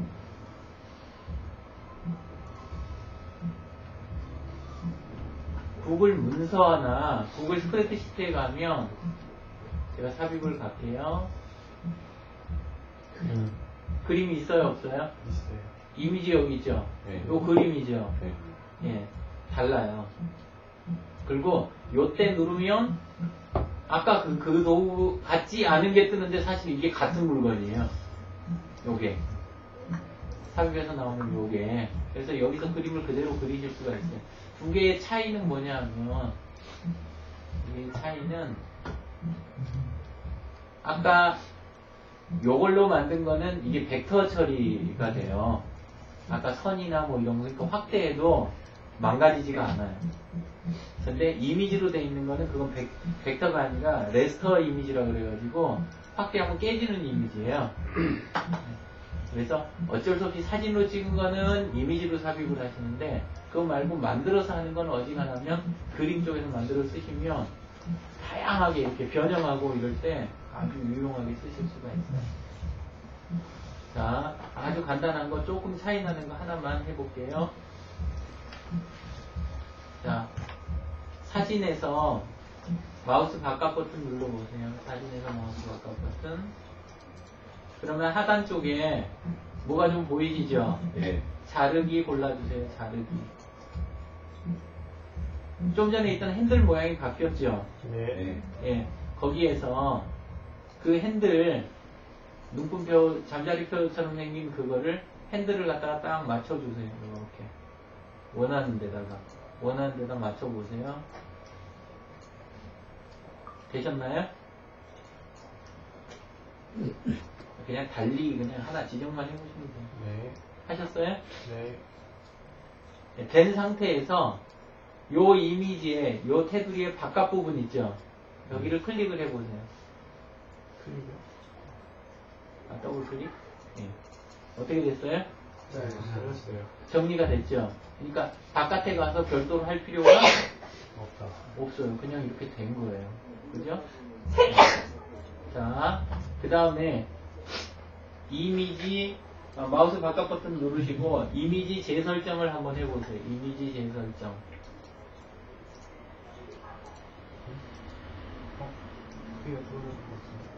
구글 문서나 구글 스프레드시트에 가면 제가 삽입을 갈게요. 음. 그림이 있어요, 없어요? 있어요. 이미지 여기 있죠? 네. 요 그림이죠? 네. 예, 달라요. 그리고 요때 누르면 아까 그, 그 도구 같지 않은 게 뜨는데 사실 이게 같은 물건이에요. 요게. 삽입에서 나오는 요게. 그래서 여기서 그림을 그대로 그리실 수가 있어요. 두 개의 차이는 뭐냐면 이 차이는 아까 요걸로 만든 거는 이게 벡터 처리가 돼요. 아까 선이나 뭐 이런 거 그러니까 확대해도 망가지지가 않아요. 근데 이미지로 돼 있는 거는 그건 벡, 벡터가 아니라 레스터 이미지라고 그래가지고 확대하면 깨지는 이미지예요. 그래서 어쩔 수 없이 사진으로 찍은 거는 이미지로 삽입을 하시는데 그거 말고 만들어서 하는 건 어지간하면 그림 쪽에서 만들어 쓰시면 다양하게 이렇게 변형하고 이럴 때 아주 유용하게 쓰실 수가 있어요. 자, 아주 간단한 거 조금 차이 나는 거 하나만 해볼게요. 자, 사진에서 마우스 바깥 버튼 눌러보세요. 사진에서 마우스 바깥 버튼. 그러면 하단 쪽에 뭐가 좀 보이시죠? 네. 자르기 골라주세요. 자르기. 좀 전에 있던 핸들 모양이 바뀌었죠? 네. 예. 거기에서 그 핸들, 눈금표, 잠자리표처럼 생긴 그거를 핸들을 갖다가 딱 맞춰주세요. 이렇게. 원하는 데다가. 원하는 데다 맞춰보세요. 되셨나요? 그냥 달리 그냥 하나 지정만 해보시면 돼요. 네. 하셨어요? 네. 네, 된 상태에서 요 이미지에 요 테두리의 바깥 부분 있죠? 여기를 클릭을 해보세요. 클릭이요? 아, 더블 클릭? 예. 어떻게 됐어요? 네. 잘했어요. 정리가 됐죠? 그러니까 바깥에 가서 별도로 할 필요가 없다. 없어요. 그냥 이렇게 된 거예요. 그죠? 자, 그 다음에 이미지, 아, 마우스 바깥 버튼 누르시고 이미지 재설정을 한번 해보세요. 이미지 재설정. 어? 크기가 줄어들 것 같습니다.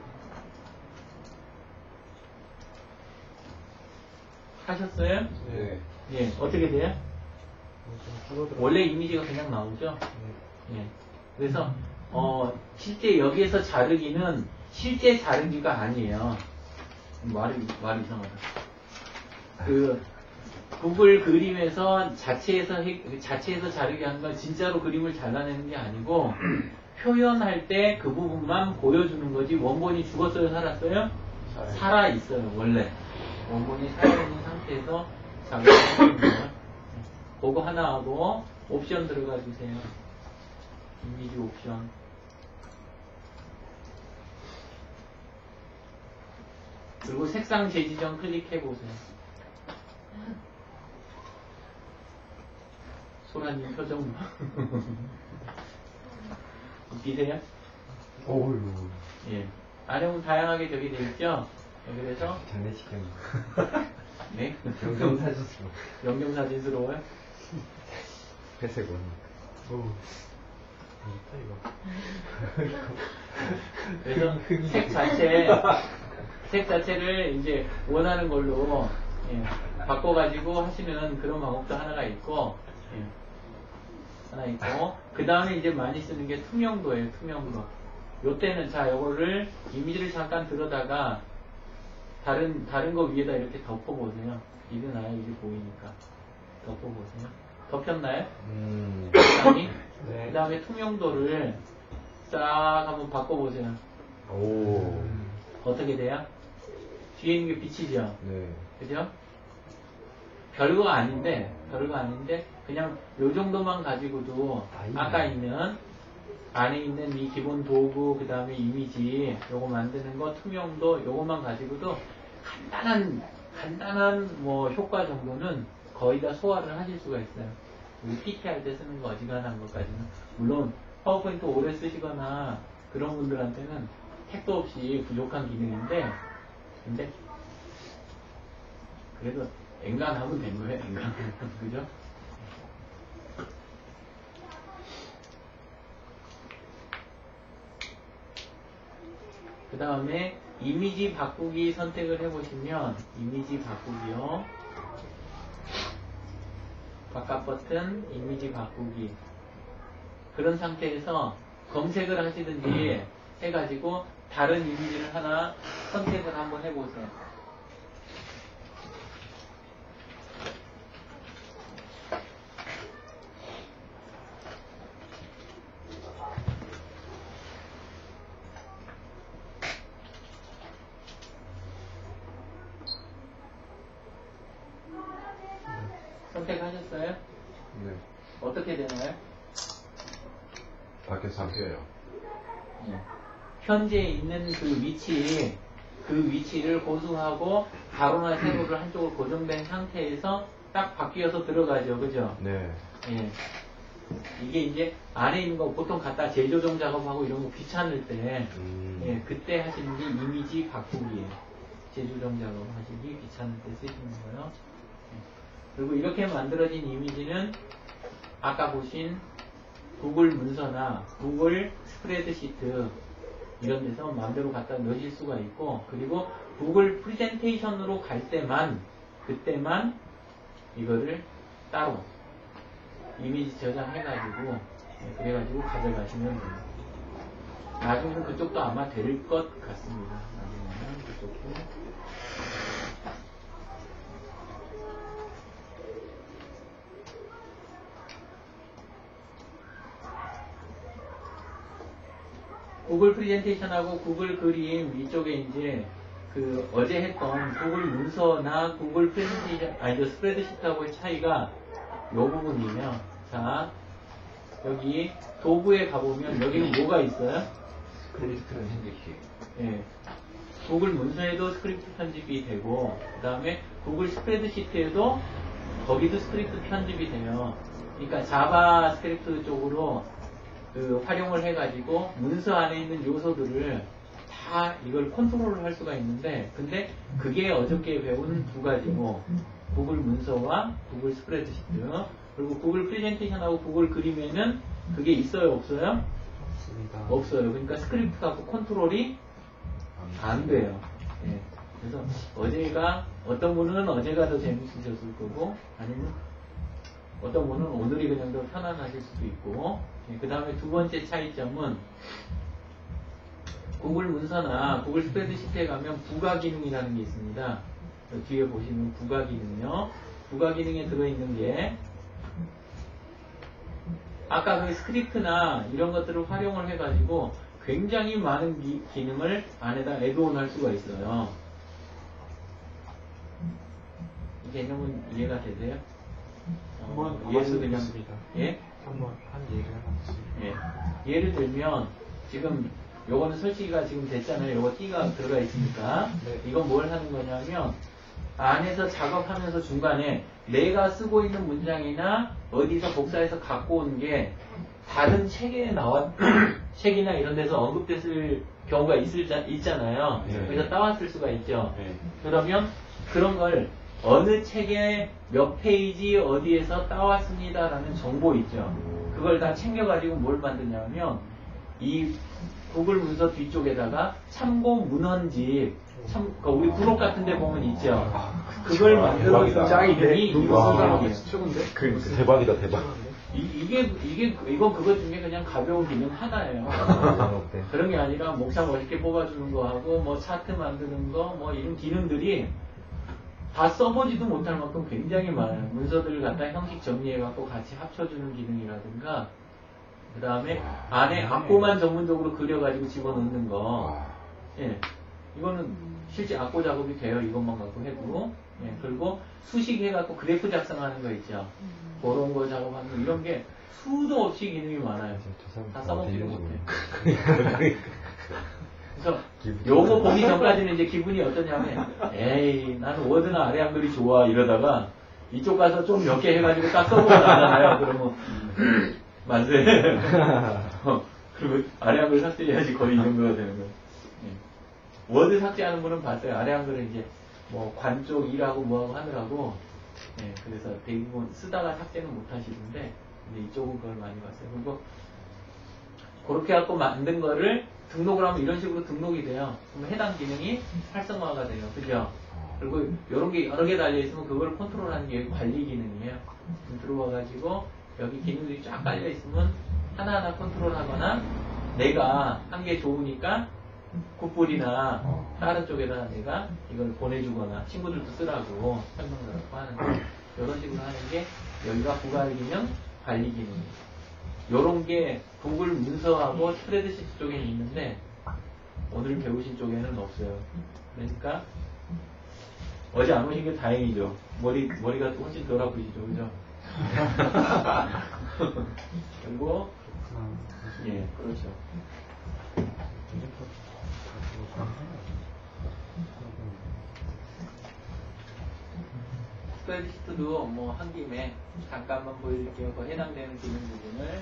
하셨어요? 네. 예. 어떻게 돼요? 어, 좀 줄어들어. 원래 이미지가 그냥 나오죠? 네. 예. 그래서 어 실제 여기에서 자르기는 실제 자르기가 아니에요. 말이 말이 이상하다. 그 구글 그림에서 자체에서 해- 자체에서 자르기 하는 건 진짜로 그림을 잘라내는 게 아니고 표현할 때 그 부분만 보여주는 거지. 원본이 죽었어요, 살았어요? 살아 있어요, 원래. 원본이 살아있는 상태에서 자르는 거예요. 그거 하나 하고 옵션 들어가 주세요. 이미지 옵션. 그리고 색상 재지정 클릭해 보세요. 소라님 표정 봐. 웃기세요? 어우, 예. 안에 보면 다양하게 저기 돼 있죠? 예, 그래서 장례식장. 네. 영정사진으로. 영정사진스러워요? 회색 원. 오. 좋다, 이거. 그래서 색 자체, 색 자체를 이제 원하는 걸로 예, 바꿔가지고 하시는 그런 방법도 하나가 있고, 예, 하나 있고, 그 다음에 이제 많이 쓰는 게 투명도예요, 투명도. 요때는 자, 요거를 이미지를 잠깐 들어다가 다른 다른 거 위에다 이렇게 덮어보세요. 이게 나야 이게 보이니까 덮어보세요. 덮였나요? 음. 색상이? 네. 그 다음에 투명도를 싹 한번 바꿔보세요. 오. 어떻게 돼요? 뒤에 있는 게 비치죠? 네. 그죠? 별거 아닌데, 별거 아닌데, 그냥 요 정도만 가지고도 아까 있는, 안에 있는 이 기본 도구, 그 다음에 이미지, 요거 만드는 거, 투명도, 요것만 가지고도 간단한, 간단한 뭐 효과 정도는 거의 다 소화를 하실 수가 있어요. 우리 피티 할 때 쓰는 거 어지간한 것까지는. 물론, 파워포인트 오래 쓰시거나 그런 분들한테는 택도 없이 부족한 기능인데, 근데, 그래도 앵간하면 된 거예요, 앵간. 그죠? 그 다음에 이미지 바꾸기 선택을 해보시면 이미지 바꾸기요. 바깥 버튼 이미지 바꾸기. 그런 상태에서 검색을 하시든지 해가지고 다른 이미지를 하나 선택을 한번 해보세요. 선택하셨어요? 네. 어떻게 되나요? 밖에 잡혀요. 예. 현재 있는 그 위치, 그 위치를 고수하고 가로나 세로를 한쪽으로 고정된 상태에서 딱 바뀌어서 들어가죠. 그죠? 네. 예. 이게 이제 안에 있는 거 보통 갖다 재조정 작업하고 이런 거 귀찮을 때, 음. 예, 그때 하시는 게 이미지 바꾸기예요. 재조정 작업 하시기 귀찮을 때 쓰시는 거요. 예. 그리고 이렇게 만들어진 이미지는 아까 보신 구글 문서나 구글 스프레드시트 이런 데서 마음대로 갖다 넣으실 수가 있고, 그리고 구글 프레젠테이션으로 갈 때만, 그때만 이거를 따로 이미지 저장해가지고, 네, 그래가지고 가져가시면 됩니다. 나중에는 그쪽도 아마 될 것 같습니다. 나중에는 그쪽도. 구글 프레젠테이션하고 구글 그림 이쪽에 이제 그 어제 했던 구글 문서나 구글 프레젠테이션, 아니 저 스프레드시트하고의 차이가 요 부분이며, 자 여기 도구에 가보면 여기는 뭐가 있어요? 스크립트 편집기. 예. 구글 문서에도 스크립트 편집이 되고, 그 다음에 구글 스프레드시트에도 거기도 스크립트 편집이 돼요. 그러니까 자바 스크립트 쪽으로 그 활용을 해가지고 문서 안에 있는 요소들을 다 이걸 컨트롤을 할 수가 있는데, 근데 그게 어저께 배운 두 가지고, 구글 문서와 구글 스프레드시트, 그리고 구글 프레젠테이션하고 구글 그림에는 그게 있어요, 없어요? 없습니다. 없어요. 그러니까 스크립트 갖고 컨트롤이 안 돼요. 예. 그래서 어제가, 어떤 분은 어제가 더 재밌으셨을 거고, 아니면 어떤 분은 오늘이 그냥 더 편안하실 수도 있고, 예. 그 다음에 두 번째 차이점은 구글 문서나 구글 스프레드시트에 가면 부가 기능이라는 게 있습니다. 뒤에 보시면 부가 기능이요. 부가 기능에 들어있는 게 아까 그 스크립트나 이런 것들을 활용을 해가지고 굉장히 많은 기, 기능을 안에다 애드온 할 수가 있어요. 이 개념은 이해가 되세요? 한번 어, 예를 들면, 말씀드리겠습니다. 예? 한번 한 얘기를 해봤습니다. 예. 예를 들면 지금 요거는 설치가 지금 됐잖아요. 요거 띠가 들어가 있으니까. 네. 이건 뭘 하는 거냐면 안에서 작업하면서 중간에 내가 쓰고 있는 문장이나 어디서 복사해서 갖고 온 게 다른 책에 나왔 책이나 이런 데서 언급됐을 경우가 있을, 있잖아요. 네. 그래서 따왔을 수가 있죠. 네. 그러면 그런 걸 어느 책에 몇 페이지 어디에서 따왔습니다 라는 정보 있죠. 그걸 다 챙겨가지고 뭘 만드냐면 이 구글 문서 뒤쪽에다가 참고 문헌집, 참, 그러니까 우리 구록 같은 데 보면 있죠. 그걸 만들어 대박이다. 짱이네. 와. 최고인데? 그 대박이다 대박. 이, 이게, 이게, 이건 그것 중에 그냥 가벼운 기능 하나예요. 어때? 그런 게 아니라 목차 멋있게 뽑아주는 거 하고, 뭐 차트 만드는 거, 뭐 이런 기능들이 다 써보지도 못할 만큼 굉장히 많아요. 문서들을 갖다 형식 정리해갖고 같이 합쳐주는 기능이라든가, 그 다음에 안에 악보만 전문적으로 그려가지고 집어넣는 거. 예. 이거는 실제 악보 작업이 돼요. 이것만 갖고 해도. 예. 그리고 수식해갖고 그래프 작성하는 거 있죠. 그런 거 작업하는 거. 이런 게 수도 없이 기능이 많아요. 다 써먹지도 못해. 그래서 요거 보기 전까지는 이제 기분이 어떠냐면, 에이, 나는 워드나 아래 한글이 좋아. 이러다가 이쪽 가서 좀 몇 개 해가지고 딱 써보고 나잖아요. 그러면, 만세. 어, 그리고 아래 한글 삭제해야지 거의 이 정도가 되는 거예요. 예. 워드 삭제하는 분은 봤어요. 아래 한글은 이제 뭐 관 쪽 일하고 뭐하고 하느라고. 예, 그래서 대부분 쓰다가 삭제는 못 하시는데, 근데 이쪽은 그걸 많이 봤어요. 그리고 그렇게 갖고 만든 거를 등록을 하면 이런 식으로 등록이 돼요. 그러면 해당 기능이 활성화가 돼요. 그죠? 그리고 이런 게 여러 개 달려있으면 그걸 컨트롤하는 게 관리 기능이에요. 들어와가지고 여기 기능들이 쫙 깔려있으면 하나하나 컨트롤하거나 내가 한 게 좋으니까 굿불이나 다른 쪽에다 내가 이걸 보내주거나 친구들도 쓰라고 설명을 하는 거. 이런 식으로 하는 게 여기가 부관리 기능, 관리 기능이에요. 요런 게 구글 문서하고 스프레드시트 쪽에 있는데 오늘 배우신 쪽에는 없어요. 그러니까 어제 안 오신 게 다행이죠. 머리, 머리가 훨씬 덜 아프시죠. 그죠? 그리고 예, 그렇죠. 스프레드시트도 뭐 한 김에 잠깐만 보여드릴게요. 그 해당되는 기능 부분을.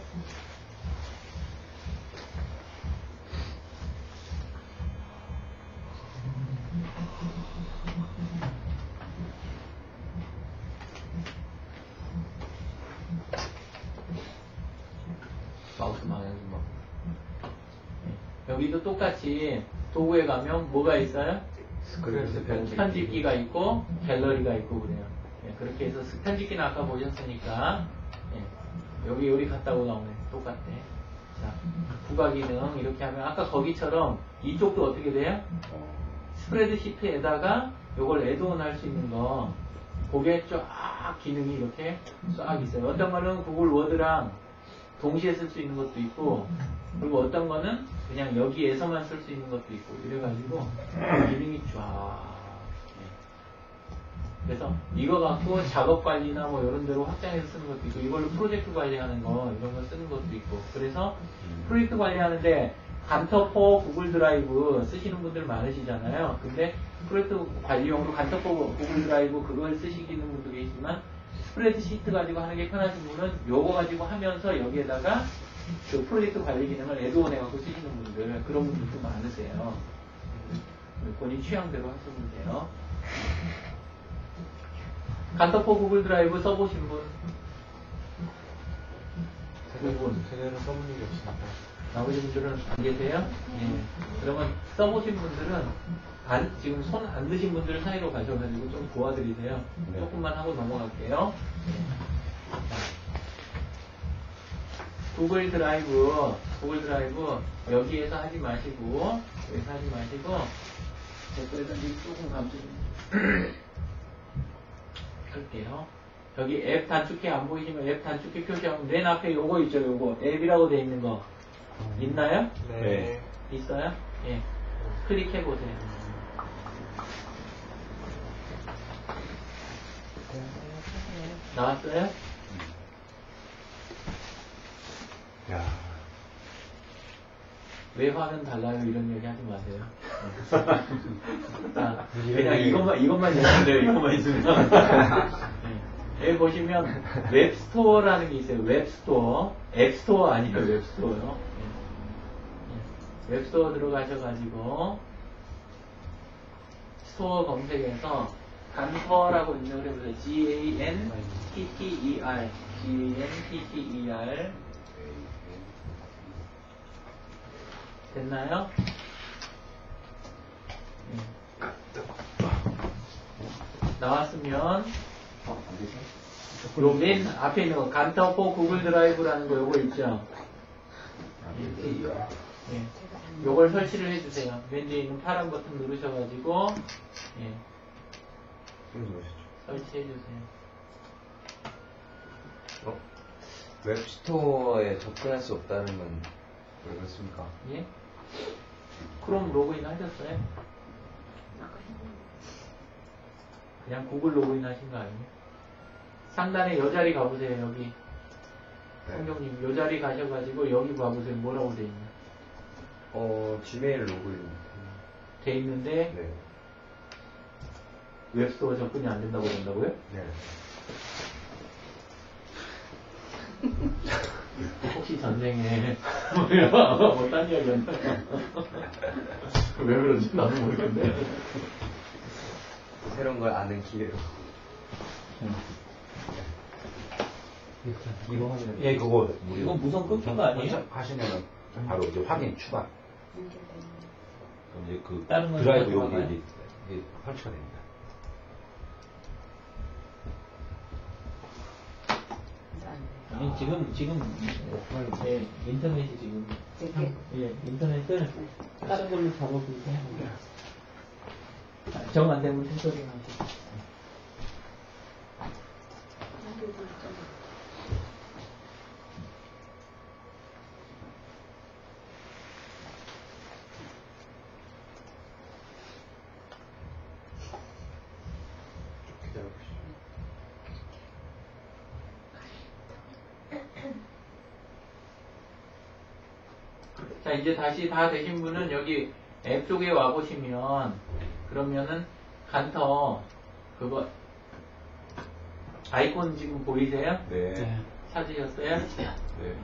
여기도 똑같이 도구에 가면 뭐가 있어요? 스크래치 편집기가 있고 갤러리가 있고 그래요. 예, 그렇게 해서 편집기는 아까 보셨으니까 예, 여기 요리 같다고 나오네. 똑같네. 자, 부가 기능 이렇게 하면 아까 거기처럼 이쪽도 어떻게 돼요? 스프레드시트에다가 요걸 애드온 할 수 있는 거 그게 쫙 기능이 이렇게 쫙 있어요. 어떤 거는 구글 워드랑 동시에 쓸 수 있는 것도 있고 그리고 어떤 거는 그냥 여기에서만 쓸 수 있는 것도 있고 이래가지고 기능이 쫙 예. 그래서 이거 갖고 작업 관리나 뭐 이런 데로 확장해서 쓰는 것도 있고 이걸로 프로젝트 관리하는 거 이런 거 쓰는 것도 있고 그래서 프로젝트 관리하는데 간터포 구글 드라이브 쓰시는 분들 많으시잖아요. 근데 프로젝트 관리용으로 간터포 구글 드라이브 그걸 쓰시는 분도 계시지만 스프레드시트 가지고 하는 게 편하신 분은 요거 가지고 하면서 여기에다가 그 프로젝트 관리 기능을 애드온 해갖고 쓰시는 분들 그런 분들도 많으세요. 본인 취향대로 하시면 돼요. 간터포 구글 드라이브 써보신 분? 제대로, 제대로 써본 적이 없습니다. 나머지 분들은 안 계세요? 예. 그러면 써보신 분들은 안, 지금 손 안 드신 분들 사이로 가셔가지고 좀 도와드리세요. 네. 조금만 하고 넘어갈게요. 예. 자, 구글 드라이브, 구글 드라이브 여기에서 하지 마시고 여기서 하지 마시고 댓글에다 조금 감춰 좀 할게요. 여기 앱 단축키 안 보이시면 앱 단축키 표시하면 맨 앞에 요거 있죠, 요거 앱이라고 돼 있는 거 있나요? 네. 있어요? 예. 클릭해 보세요. 나왔어요? 야, 왜 화는 달라요? 이런 얘기 하지 마세요. 자, 그냥 이것만, 이것만 있으면 돼요. 이것만 있으면. 네. 여기 보시면 웹스토어라는 게 있어요. 웹스토어. 앱스토어 아니에요. 웹스토어요. 네. 웹스토어 들어가셔가지고 스토어 검색해서 간터라고 입력을 해보세요. G A N T T E R G A N T T E R 됐나요? 네. 나왔으면 요 맨 앞에 있는 거 간터포 구글 드라이브라는 거 요거 있죠? 예. 요걸 설치를 해주세요. 맨 뒤에 있는 파란 버튼 누르셔가지고 예. 설치해주세요. 어? 웹스토어에 접근할 수 없다는 건 왜 그렇습니까? 예? 크롬 로그인 하셨어요? 그냥 구글 로그인 하신 거 아니에요? 상단에 요 자리 가보세요. 여기 성경님 요 자리 가셔가지고 여기 봐보세요. 뭐라고 돼 있냐? 어, 지메일 로그인. 돼 있는데 네. 웹스토어 접근이 안 된다고 그런다고요? 네. 혹시 전쟁에 뭐야 못한 이야기였나? 왜 그런지 나도 모르겠네. 새로운 걸 아는 기회로. 이거 하면 예 그거 무료. 이건 무선 끊긴 거 아니에요? 하시면은 바로 이제 확인 추가. 그럼 이제 그 다른 건 드라이브 다 여기 들어가요? 이제, 이제 설치가 됩니다. 아니, 지금 지금 예, 인터넷이 지금 예 인터넷을 다른 걸로 잡아보세요. 정 안 되면 생소리 나죠. 자, 이제 다시 다 되신 분은 여기 앱 쪽에 와보시면, 그러면은, 간터, 그거, 아이콘 지금 보이세요? 네. 찾으셨어요? 네.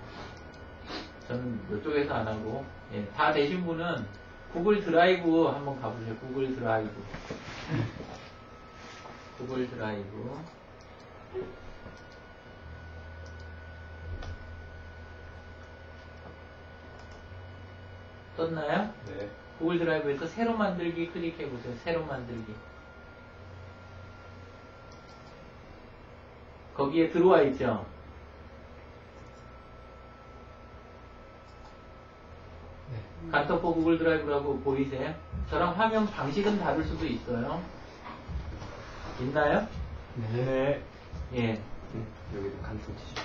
저는 이쪽에서 안 하고, 예, 다 되신 분은 구글 드라이브 한번 가보세요. 구글 드라이브. 구글 드라이브. 떴나요? 네. 구글 드라이브에서 새로 만들기 클릭해 보세요. 새로 만들기. 거기에 들어와 있죠. 카톡포 구글 드라이브라고 보이세요? 저랑 화면 방식은 다를 수도 있어요. 있나요? 네. 예. 여기도 간통 치죠.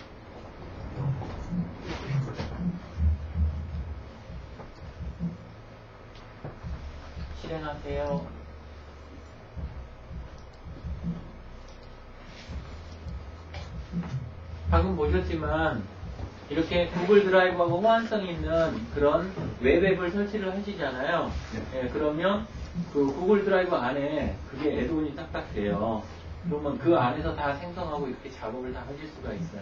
실행하세요. 방금 보셨지만 이렇게 구글 드라이브하고 호환성 있는 그런 웹앱을 설치를 하시잖아요. 예, 그러면 그 구글 드라이브 안에 그게 애드온이 딱딱 돼요. 그러면 그 안에서 다 생성하고 이렇게 작업을 다 하실 수가 있어요.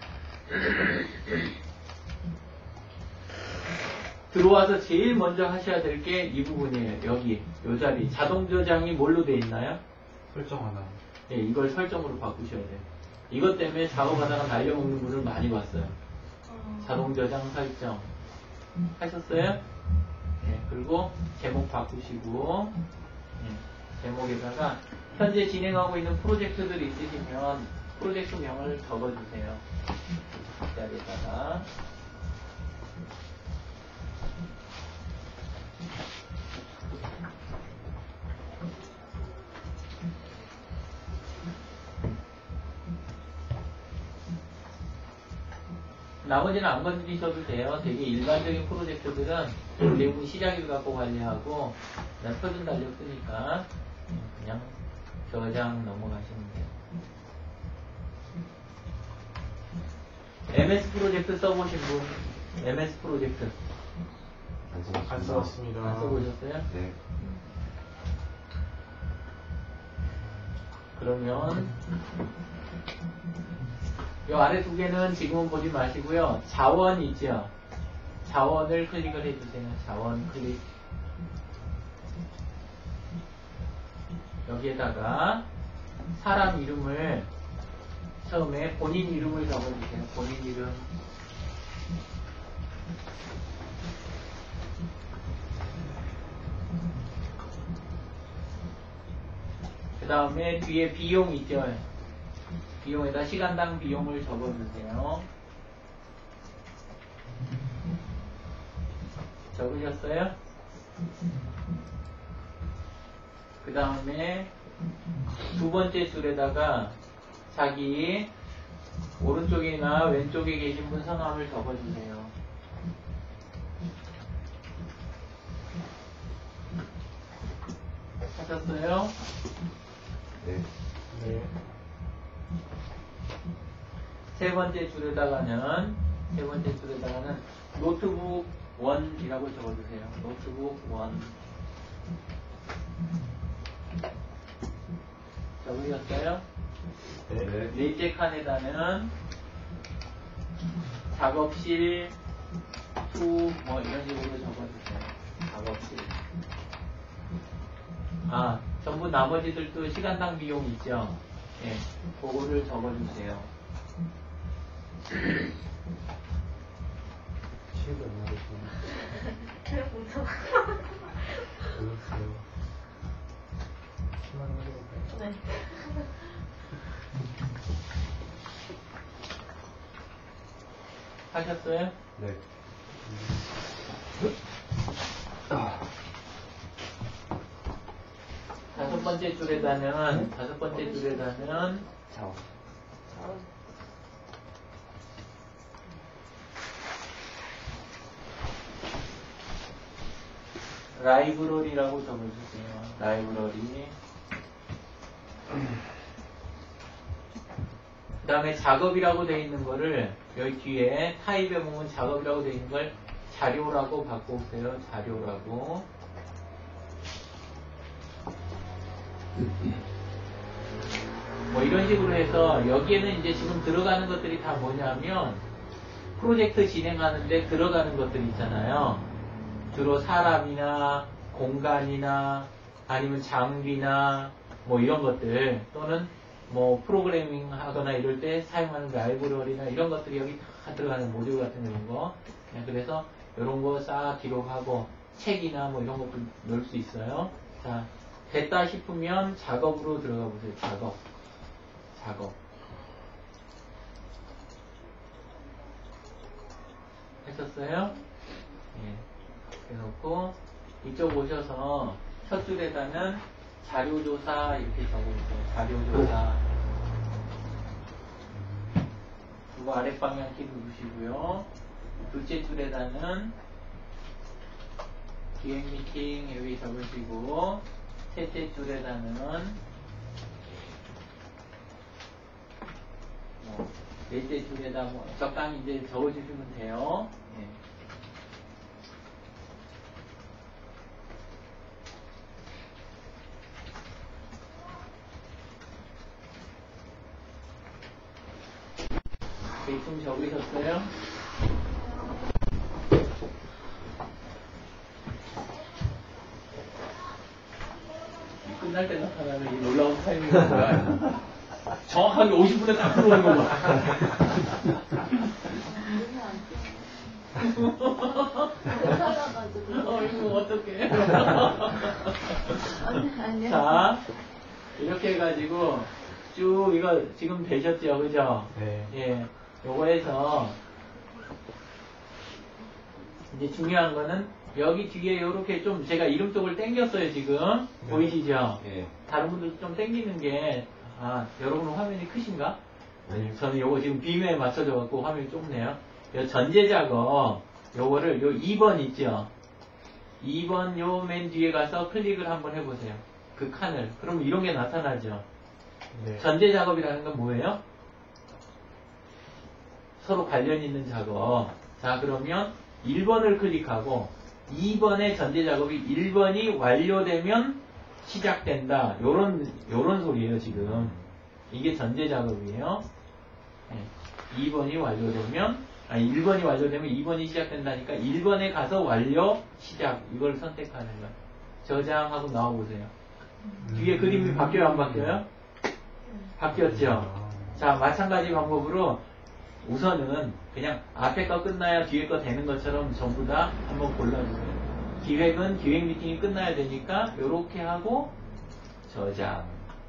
들어와서 제일 먼저 하셔야 될 게 이 부분이에요. 여기, 이 자리. 자동 저장이 뭘로 돼 있나요? 설정 하나. 예, 이걸 설정으로 바꾸셔야 돼요. 이것 때문에 작업하다가 날려먹는 분을 많이 봤어요. 자동 저장 설정. 하셨어요? 예, 그리고 제목 바꾸시고, 예, 제목에다가 현재 진행하고 있는 프로젝트들 있으시면 프로젝트 명을 적어주세요. 이 자리에다가. 나머지는 안 건드리셔도 돼요. 되게 일반적인 프로젝트들은 대부분 시작일 갖고 관리하고 그냥 표준 달력 쓰니까 그냥 저장 넘어가시면 돼요. 엠에스 프로젝트 써보신 분? 엠에스 프로젝트 안 써봤습니다. 안 써봤습니다. 안 써보셨어요? 네. 그러면 이 아래 두 개는 지금은 보지 마시고요. 자원 있죠? 자원을 클릭을 해주세요. 자원 클릭. 여기에다가 사람 이름을 처음에 본인 이름을 적어주세요. 본인 이름. 그 다음에 뒤에 비용 있죠? 비용에다 시간당 비용을 적어주세요. 적으셨어요? 그 다음에 두 번째 줄에다가 자기 오른쪽이나 왼쪽에 계신 분 성함을 적어주세요. 하셨어요? 네. 네. 세 번째 줄에다가는 세 번째 줄에다가는 노트북 원이라고 적어주세요. 노트북 원. 적으셨어요? 네. 네. 넷째 칸에다는 작업실 투 뭐 이런 식으로 적어주세요. 작업실. 아, 전부 나머지들도 시간당 비용 있죠? 예, 그거를 적어주세요. 칠을 얼마나 무서워. 몰랐어요. 십만 원 해볼까요? 네. 하셨어요? 네. 다섯 번째 줄에다는 다섯 번째 줄에다는 자원. 라이브러리라고 적어주세요. 라이브러리. 그 다음에 작업이라고 되어 있는 거를 여기 뒤에 타입에 보면 작업이라고 되어 있는 걸 자료라고 바꿔보세요. 자료라고. 뭐 이런 식으로 해서 여기에는 이제 지금 들어가는 것들이 다 뭐냐면 프로젝트 진행하는데 들어가는 것들 있잖아요. 주로 사람이나 공간이나 아니면 장비나 뭐 이런 것들 또는 뭐 프로그래밍 하거나 이럴 때 사용하는 라이브러리나 이런 것들이 여기 다 들어가는 모듈 같은 이런 거. 그래서 이런 거 싹 기록하고 책이나 뭐 이런 것도 넣을 수 있어요. 자, 됐다 싶으면 작업으로 들어가 보세요. 작업. 작업. 하셨어요? 예. 해놓고, 이쪽 오셔서 첫 줄에다는 자료조사 이렇게 적어보세요. 자료조사. 그리고 아랫방향 키 누르시고요. 둘째 줄에다는 기획 미팅 여기 적으시고, 셋째 줄에다는 뭐 넷째 줄에다 뭐 적당히 이제 적어주시면 돼요. 예. 대충 적으셨어요? 끝날 때 나타나는 이 놀라운 타이밍이 뭐야? 정확하게 오십 분에 딱 들어오는 거 봐. 어, 이거 어떡해. 자, 이렇게 해가지고 쭉 이거 지금 되셨죠? 그죠? 네. 예. 요거 해서 이제 중요한 거는 여기 뒤에 이렇게 좀 제가 이름 쪽을 당겼어요 지금. 네. 보이시죠? 예. 다른 분들도 좀 당기는 게, 아, 여러분은 화면이 크신가? 아니요. 저는 요거 지금 빔에 맞춰져 갖고 화면이 좁네요. 요 전제 작업, 요거를 요 이 번 있죠? 이 번 요 맨 뒤에 가서 클릭을 한번 해보세요. 그 칸을. 그럼 이런 게 나타나죠? 네. 전제 작업이라는 건 뭐예요? 서로 관련 있는 작업. 자, 그러면 일 번을 클릭하고 이 번의 전제 작업이 일 번이 완료되면 시작된다. 요런, 요런 소리예요, 지금. 이게 전제 작업이에요. 네. 이 번이 완료되면, 아니, 일 번이 완료되면 이 번이 시작된다니까 일 번에 가서 완료, 시작. 이걸 선택하는 거예요. 저장하고 나와보세요. 뒤에 음. 그림이 바뀌어요, 안 바뀌어요? 바뀌었죠? 자, 마찬가지 방법으로 우선은 그냥 앞에 거 끝나야 뒤에 거 되는 것처럼 전부 다 한번 골라주세요. 기획은 기획 미팅이 끝나야 되니까 이렇게 하고 저장.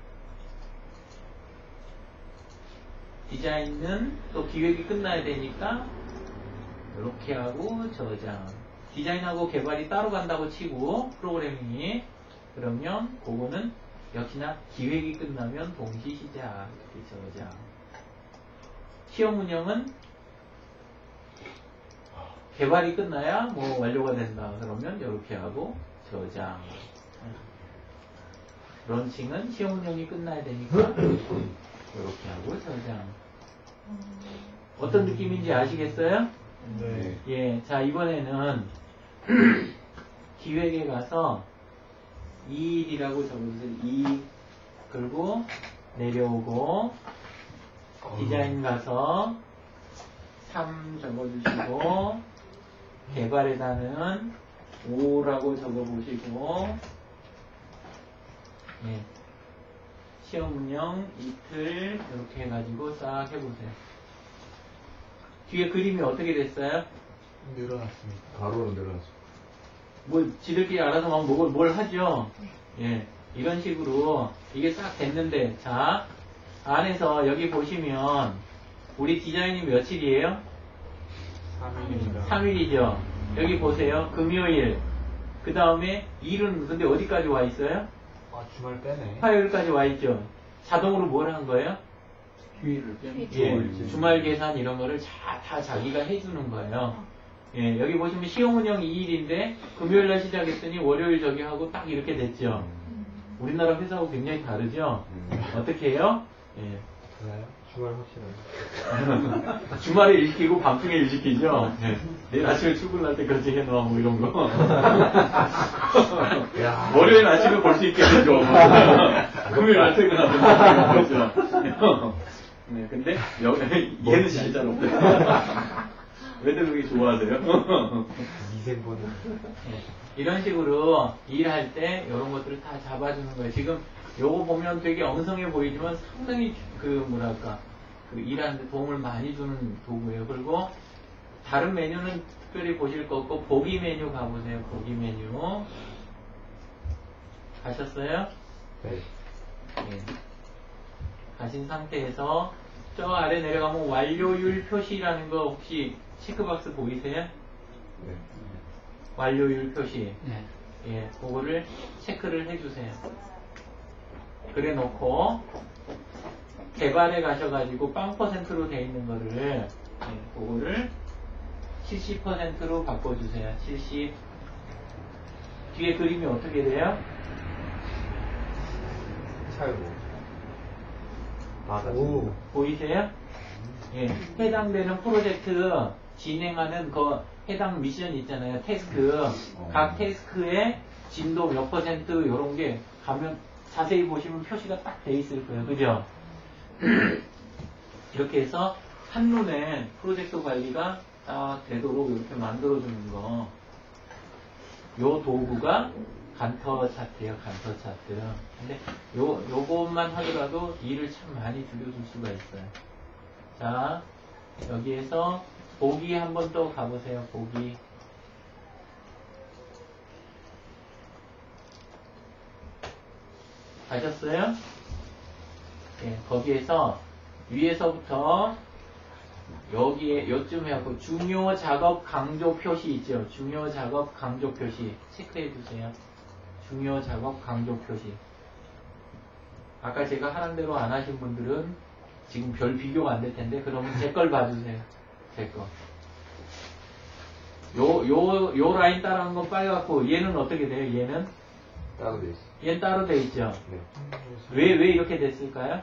디자인은 또 기획이 끝나야 되니까 이렇게 하고 저장. 디자인하고 개발이 따로 간다고 치고 프로그래밍이 그러면 그거는 역시나 기획이 끝나면 동시 시작. 이렇게 저장. 시험 운영은 개발이 끝나야 뭐 완료가 된다. 그러면 이렇게 하고 저장. 런칭은 시험 운영이 끝나야 되니까 이렇게 하고 저장. 어떤 느낌인지 아시겠어요? 네. 예, 자 이번에는 기획에 가서 이 일이라고 적어주세요. 이 그리고 내려오고 디자인 가서 삼 적어주시고 개발에다는 오라고 적어보시고 예. 시험 운영 이틀 이렇게 해가지고 싹 해보세요. 뒤에 그림이 어떻게 됐어요? 늘어났습니다. 가로로 늘어났어. 뭐 지들끼리 알아서 막 뭘, 뭘 하죠. 예, 이런 식으로 이게 싹 됐는데 자 안에서 여기 보시면 우리 디자인이 며칠이에요? 삼 일입니다. 삼 일이죠. 여기 보세요. 금요일. 그 다음에 일은 근데 어디까지 와 있어요? 아, 주말 빼네. 화요일까지 와 있죠. 자동으로 뭘 한 거예요? 휴일을 빼면 예, 주말 계산 이런 거를 다, 다 자기가 해주는 거예요. 예, 여기 보시면 시험 운영 이 일인데 금요일 날 시작했더니 월요일 저기 하고 딱 이렇게 됐죠. 우리나라 회사하고 굉장히 다르죠. 음. 어떻게 해요? 예. 그래요? 주말 확실하게. 주말에 일 시키고 밤중에 일 시키죠. 예. 내일 아침에 출근할 때 그렇게 해놔 뭐 이런 거. 야. 월요일 아침에 볼 수 있게 해줘. 금요일 날 퇴근하면 그렇죠. 네, 근데 여, 얘는 진짜 없대. 왜들 그렇게 좋아하세요? 미생보는. 네, 이런 식으로 일할 때 이런 것들을 다 잡아주는 거예요. 지금 요거 보면 되게 엉성해 보이지만 상당히 그 뭐랄까 그 일하는데 도움을 많이 주는 도구예요. 그리고 다른 메뉴는 특별히 보실 거 없고 보기 메뉴 가보세요. 보기 메뉴 가셨어요? 네. 예. 가신 상태에서 저 아래 내려가면 완료율 표시라는 거 혹시 체크박스 보이세요? 네. 완료율 표시. 네. 예, 그거를 체크를 해주세요. 그래 놓고 개발에 가셔가지고 빵 퍼센트로 돼 있는 거를 예, 그거를 칠십 퍼센트로 바꿔주세요. 칠십. 뒤에 그림이 어떻게 돼요? 차이고. 오. 보이세요? 예, 해당되는 프로젝트 진행하는 그 해당 미션 있잖아요. 태스크. 각 태스크의 진도 몇 퍼센트 요런 게 가면 자세히 보시면 표시가 딱 돼 있을 거예요. 그죠? 이렇게 해서 한눈에 프로젝트 관리가 딱 되도록 이렇게 만들어주는 거. 요 도구가 간터 차트예요. 간터 차트. 근데 요, 요것만 하더라도 일을 참 많이 줄여줄 수가 있어요. 자, 여기에서 보기 한번 또 가보세요. 보기. 가셨어요? 예, 거기에서 위에서부터 여기에 요쯤에 하고 중요 작업 강조 표시 있죠. 중요 작업 강조 표시 체크해 주세요. 중요 작업 강조 표시. 아까 제가 하는 대로 안 하신 분들은 지금 별 비교가 안 될 텐데 그러면 제 걸 봐주세요. 제 거. 요, 요, 요 라인 따라한 건 빨갛고 얘는 어떻게 돼요? 얘는? 따로 돼 있어. 얘는 따로 돼 있죠. 네. 왜, 왜 이렇게 됐을까요?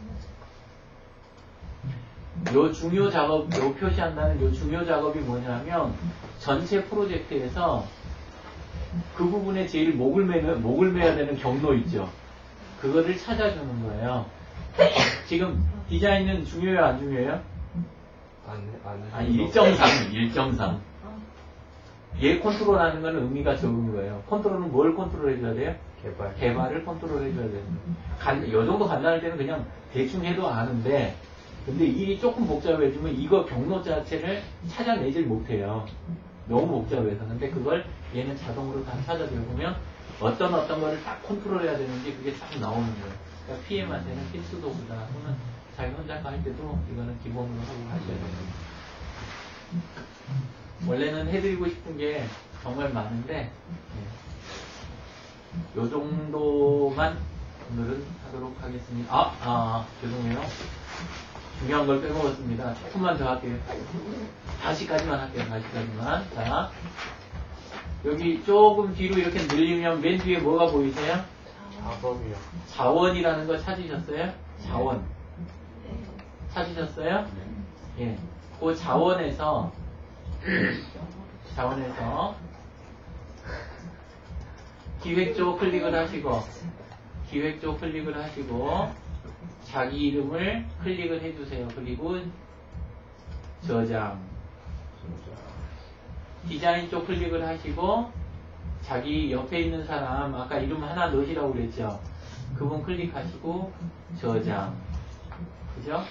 요 중요 작업, 요 표시한다는 요 중요 작업이 뭐냐면 전체 프로젝트에서 그 부분에 제일 목을 매는, 목을 매야 되는 경로 있죠. 그거를 찾아주는 거예요. 지금 디자인은 중요해요, 안 중요해요? 안, 안. 아니, 일정상, 일정상. 얘 컨트롤하는 건 의미가 적은 거예요. 컨트롤은 뭘 컨트롤 해줘야 돼요? 개발. 개발을 컨트롤 해줘야 돼요. 간, 요 정도 간단할 때는 그냥 대충 해도 아는데, 근데 일이 조금 복잡해지면 이거 경로 자체를 찾아내질 못해요. 너무 복잡해서. 근데 그걸 얘는 자동으로 다 찾아내고 보면 어떤 어떤 거를 딱 컨트롤해야 되는지 그게 딱 나오는 거예요. 그러니까 피엠한테는 필수도구다. 또는 자기 혼자 할 때도 이거는 기본으로 하고 가셔야 돼요. 원래는 해드리고 싶은 게 정말 많은데 예. 요 정도만 오늘은 하도록 하겠습니다. 아, 아 죄송해요. 중요한 걸 빼먹었습니다. 조금만 더 할게요. 다시까지만 할게요. 다시까지만. 자, 여기 조금 뒤로 이렇게 늘리면 맨 뒤에 뭐가 보이세요? 작업이요. 자원이라는 거 찾으셨어요? 자원. 찾으셨어요? 예. 그 자원에서 자원에서 기획 쪽 클릭을 하시고 기획 쪽 클릭을 하시고 자기 이름을 클릭을 해주세요. 그리고 저장. 디자인 쪽 클릭을 하시고 자기 옆에 있는 사람 아까 이름 하나 넣으시라고 그랬죠. 그분 클릭하시고 저장. 그죠?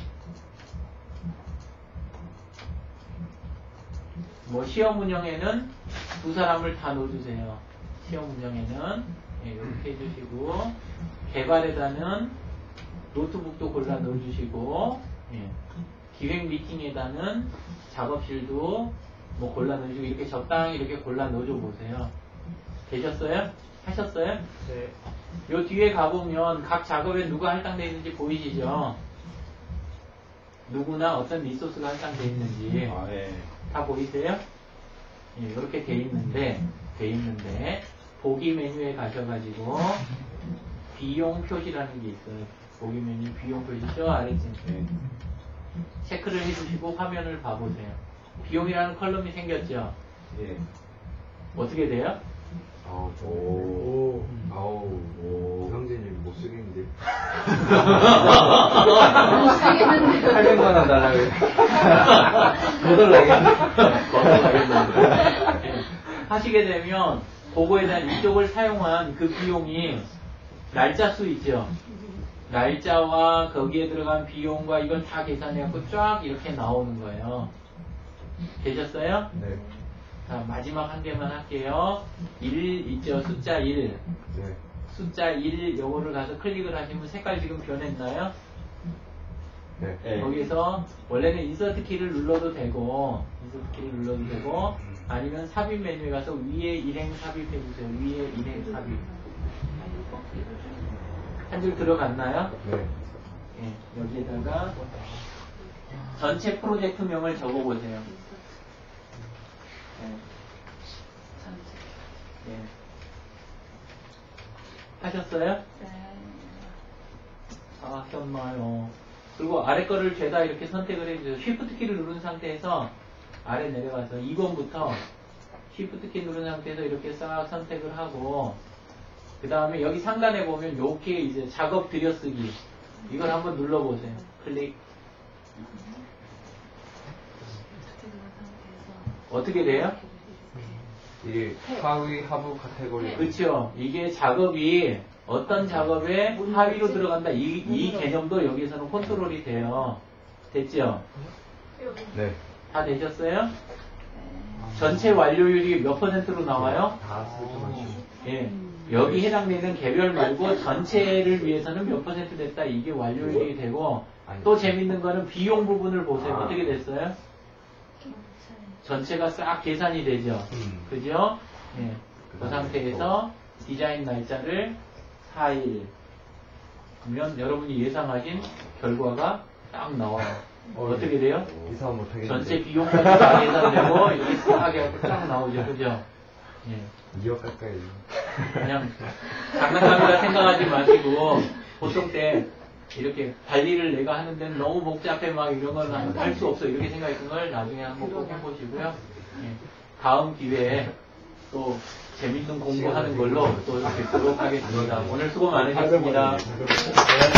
뭐 시험 운영에는 두 사람을 다 넣어주세요. 시험 운영에는 예, 이렇게 해주시고 개발에다는 노트북도 골라 넣어주시고 예, 기획 미팅에다는 작업실도 뭐 골라 넣어주시고 이렇게 적당히 이렇게 골라 넣어줘 보세요. 되셨어요? 하셨어요? 네. 요 뒤에 가보면 각 작업에 누가 할당되어 있는지 보이시죠? 누구나 어떤 리소스가 할당되어 있는지 아, 예. 다 보이세요? 예, 이렇게 돼 있는데, 돼 있는데, 보기 메뉴에 가셔가지고, 비용 표시라는 게 있어요. 보기 메뉴 비용 표시 저 아래쯤. 예. 체크를 해주시고 화면을 봐보세요. 비용이라는 컬럼이 생겼죠? 예. 어떻게 돼요? 아우, 저. 오. 아우, 오. 형제님 못 쓰겠는데. 팔백만 원 달라고. 예. 하시게 되면, 그거에 대한 이쪽을 사용한 그 비용이 날짜 수 있죠? 날짜와 거기에 들어간 비용과 이걸 다 계산해갖고 쫙 이렇게 나오는 거예요. 되셨어요? 네. 자, 마지막 한 개만 할게요. 일 있죠? 숫자 일. 네. 숫자 일 요거를 가서 클릭을 하시면 색깔 지금 변했나요? 네. 네. 거기서 원래는 인서트 키를 눌러도 되고 인서트 키를 눌러도 되고 아니면 삽입 메뉴에 가서 위에 일행 삽입해 주세요. 위에 일행 삽입. 한 줄 들어갔나요? 네. 예, 여기에다가 전체 프로젝트명을 적어보세요. 예. 예. 하셨어요? 아, 하셨나요? 그리고 아래 거를 죄다 이렇게 선택을 해주세요. Shift 키를 누른 상태에서 아래 내려가서 이 번부터 Shift 키 누른 상태에서 이렇게 싹 선택을 하고 그 다음에 여기 상단에 보면 요게 이제 작업 들여쓰기 이걸 한번 눌러보세요. 클릭. 어떻게 돼요? 이게 하위 하부 카테고리. 그렇죠. 이게 작업이 어떤 작업에 하위로 들어간다. 이, 이 개념도 여기서는 컨트롤이 돼요. 됐죠? 네. 다 되셨어요? 전체 완료율이 몇 퍼센트로 나와요? 다 설정하시고. 예. 여기 해당되는 개별 말고 전체를 위해서는 몇 퍼센트 됐다. 이게 완료율이 되고 또 재밌는 거는 비용 부분을 보세요. 아. 어떻게 됐어요? 전체가 싹 계산이 되죠. 음. 그죠? 예. 그 그다음에 상태에서 디자인 날짜를 사 일 그러면 여러분이 예상하신 결과가 딱 나와요. 어, 어떻게 돼요? 이상 못하겠는데. 전체 비용까지 다 계산되고 이렇게 싹 해갖고 딱 나오죠. 그죠? 예. 이억 가까이. 그냥 장난감이라 생각하지 마시고 보통 때 이렇게 관리를 내가 하는 데는 너무 복잡해 막 이런 건 할 수 없어 이렇게 생각했던 걸 나중에 한번 꼭 해보시고요. 예. 다음 기회에 또 재밌는 공부하는 걸로 또 뵙도록 하겠습니다. 오늘 수고 많으셨습니다.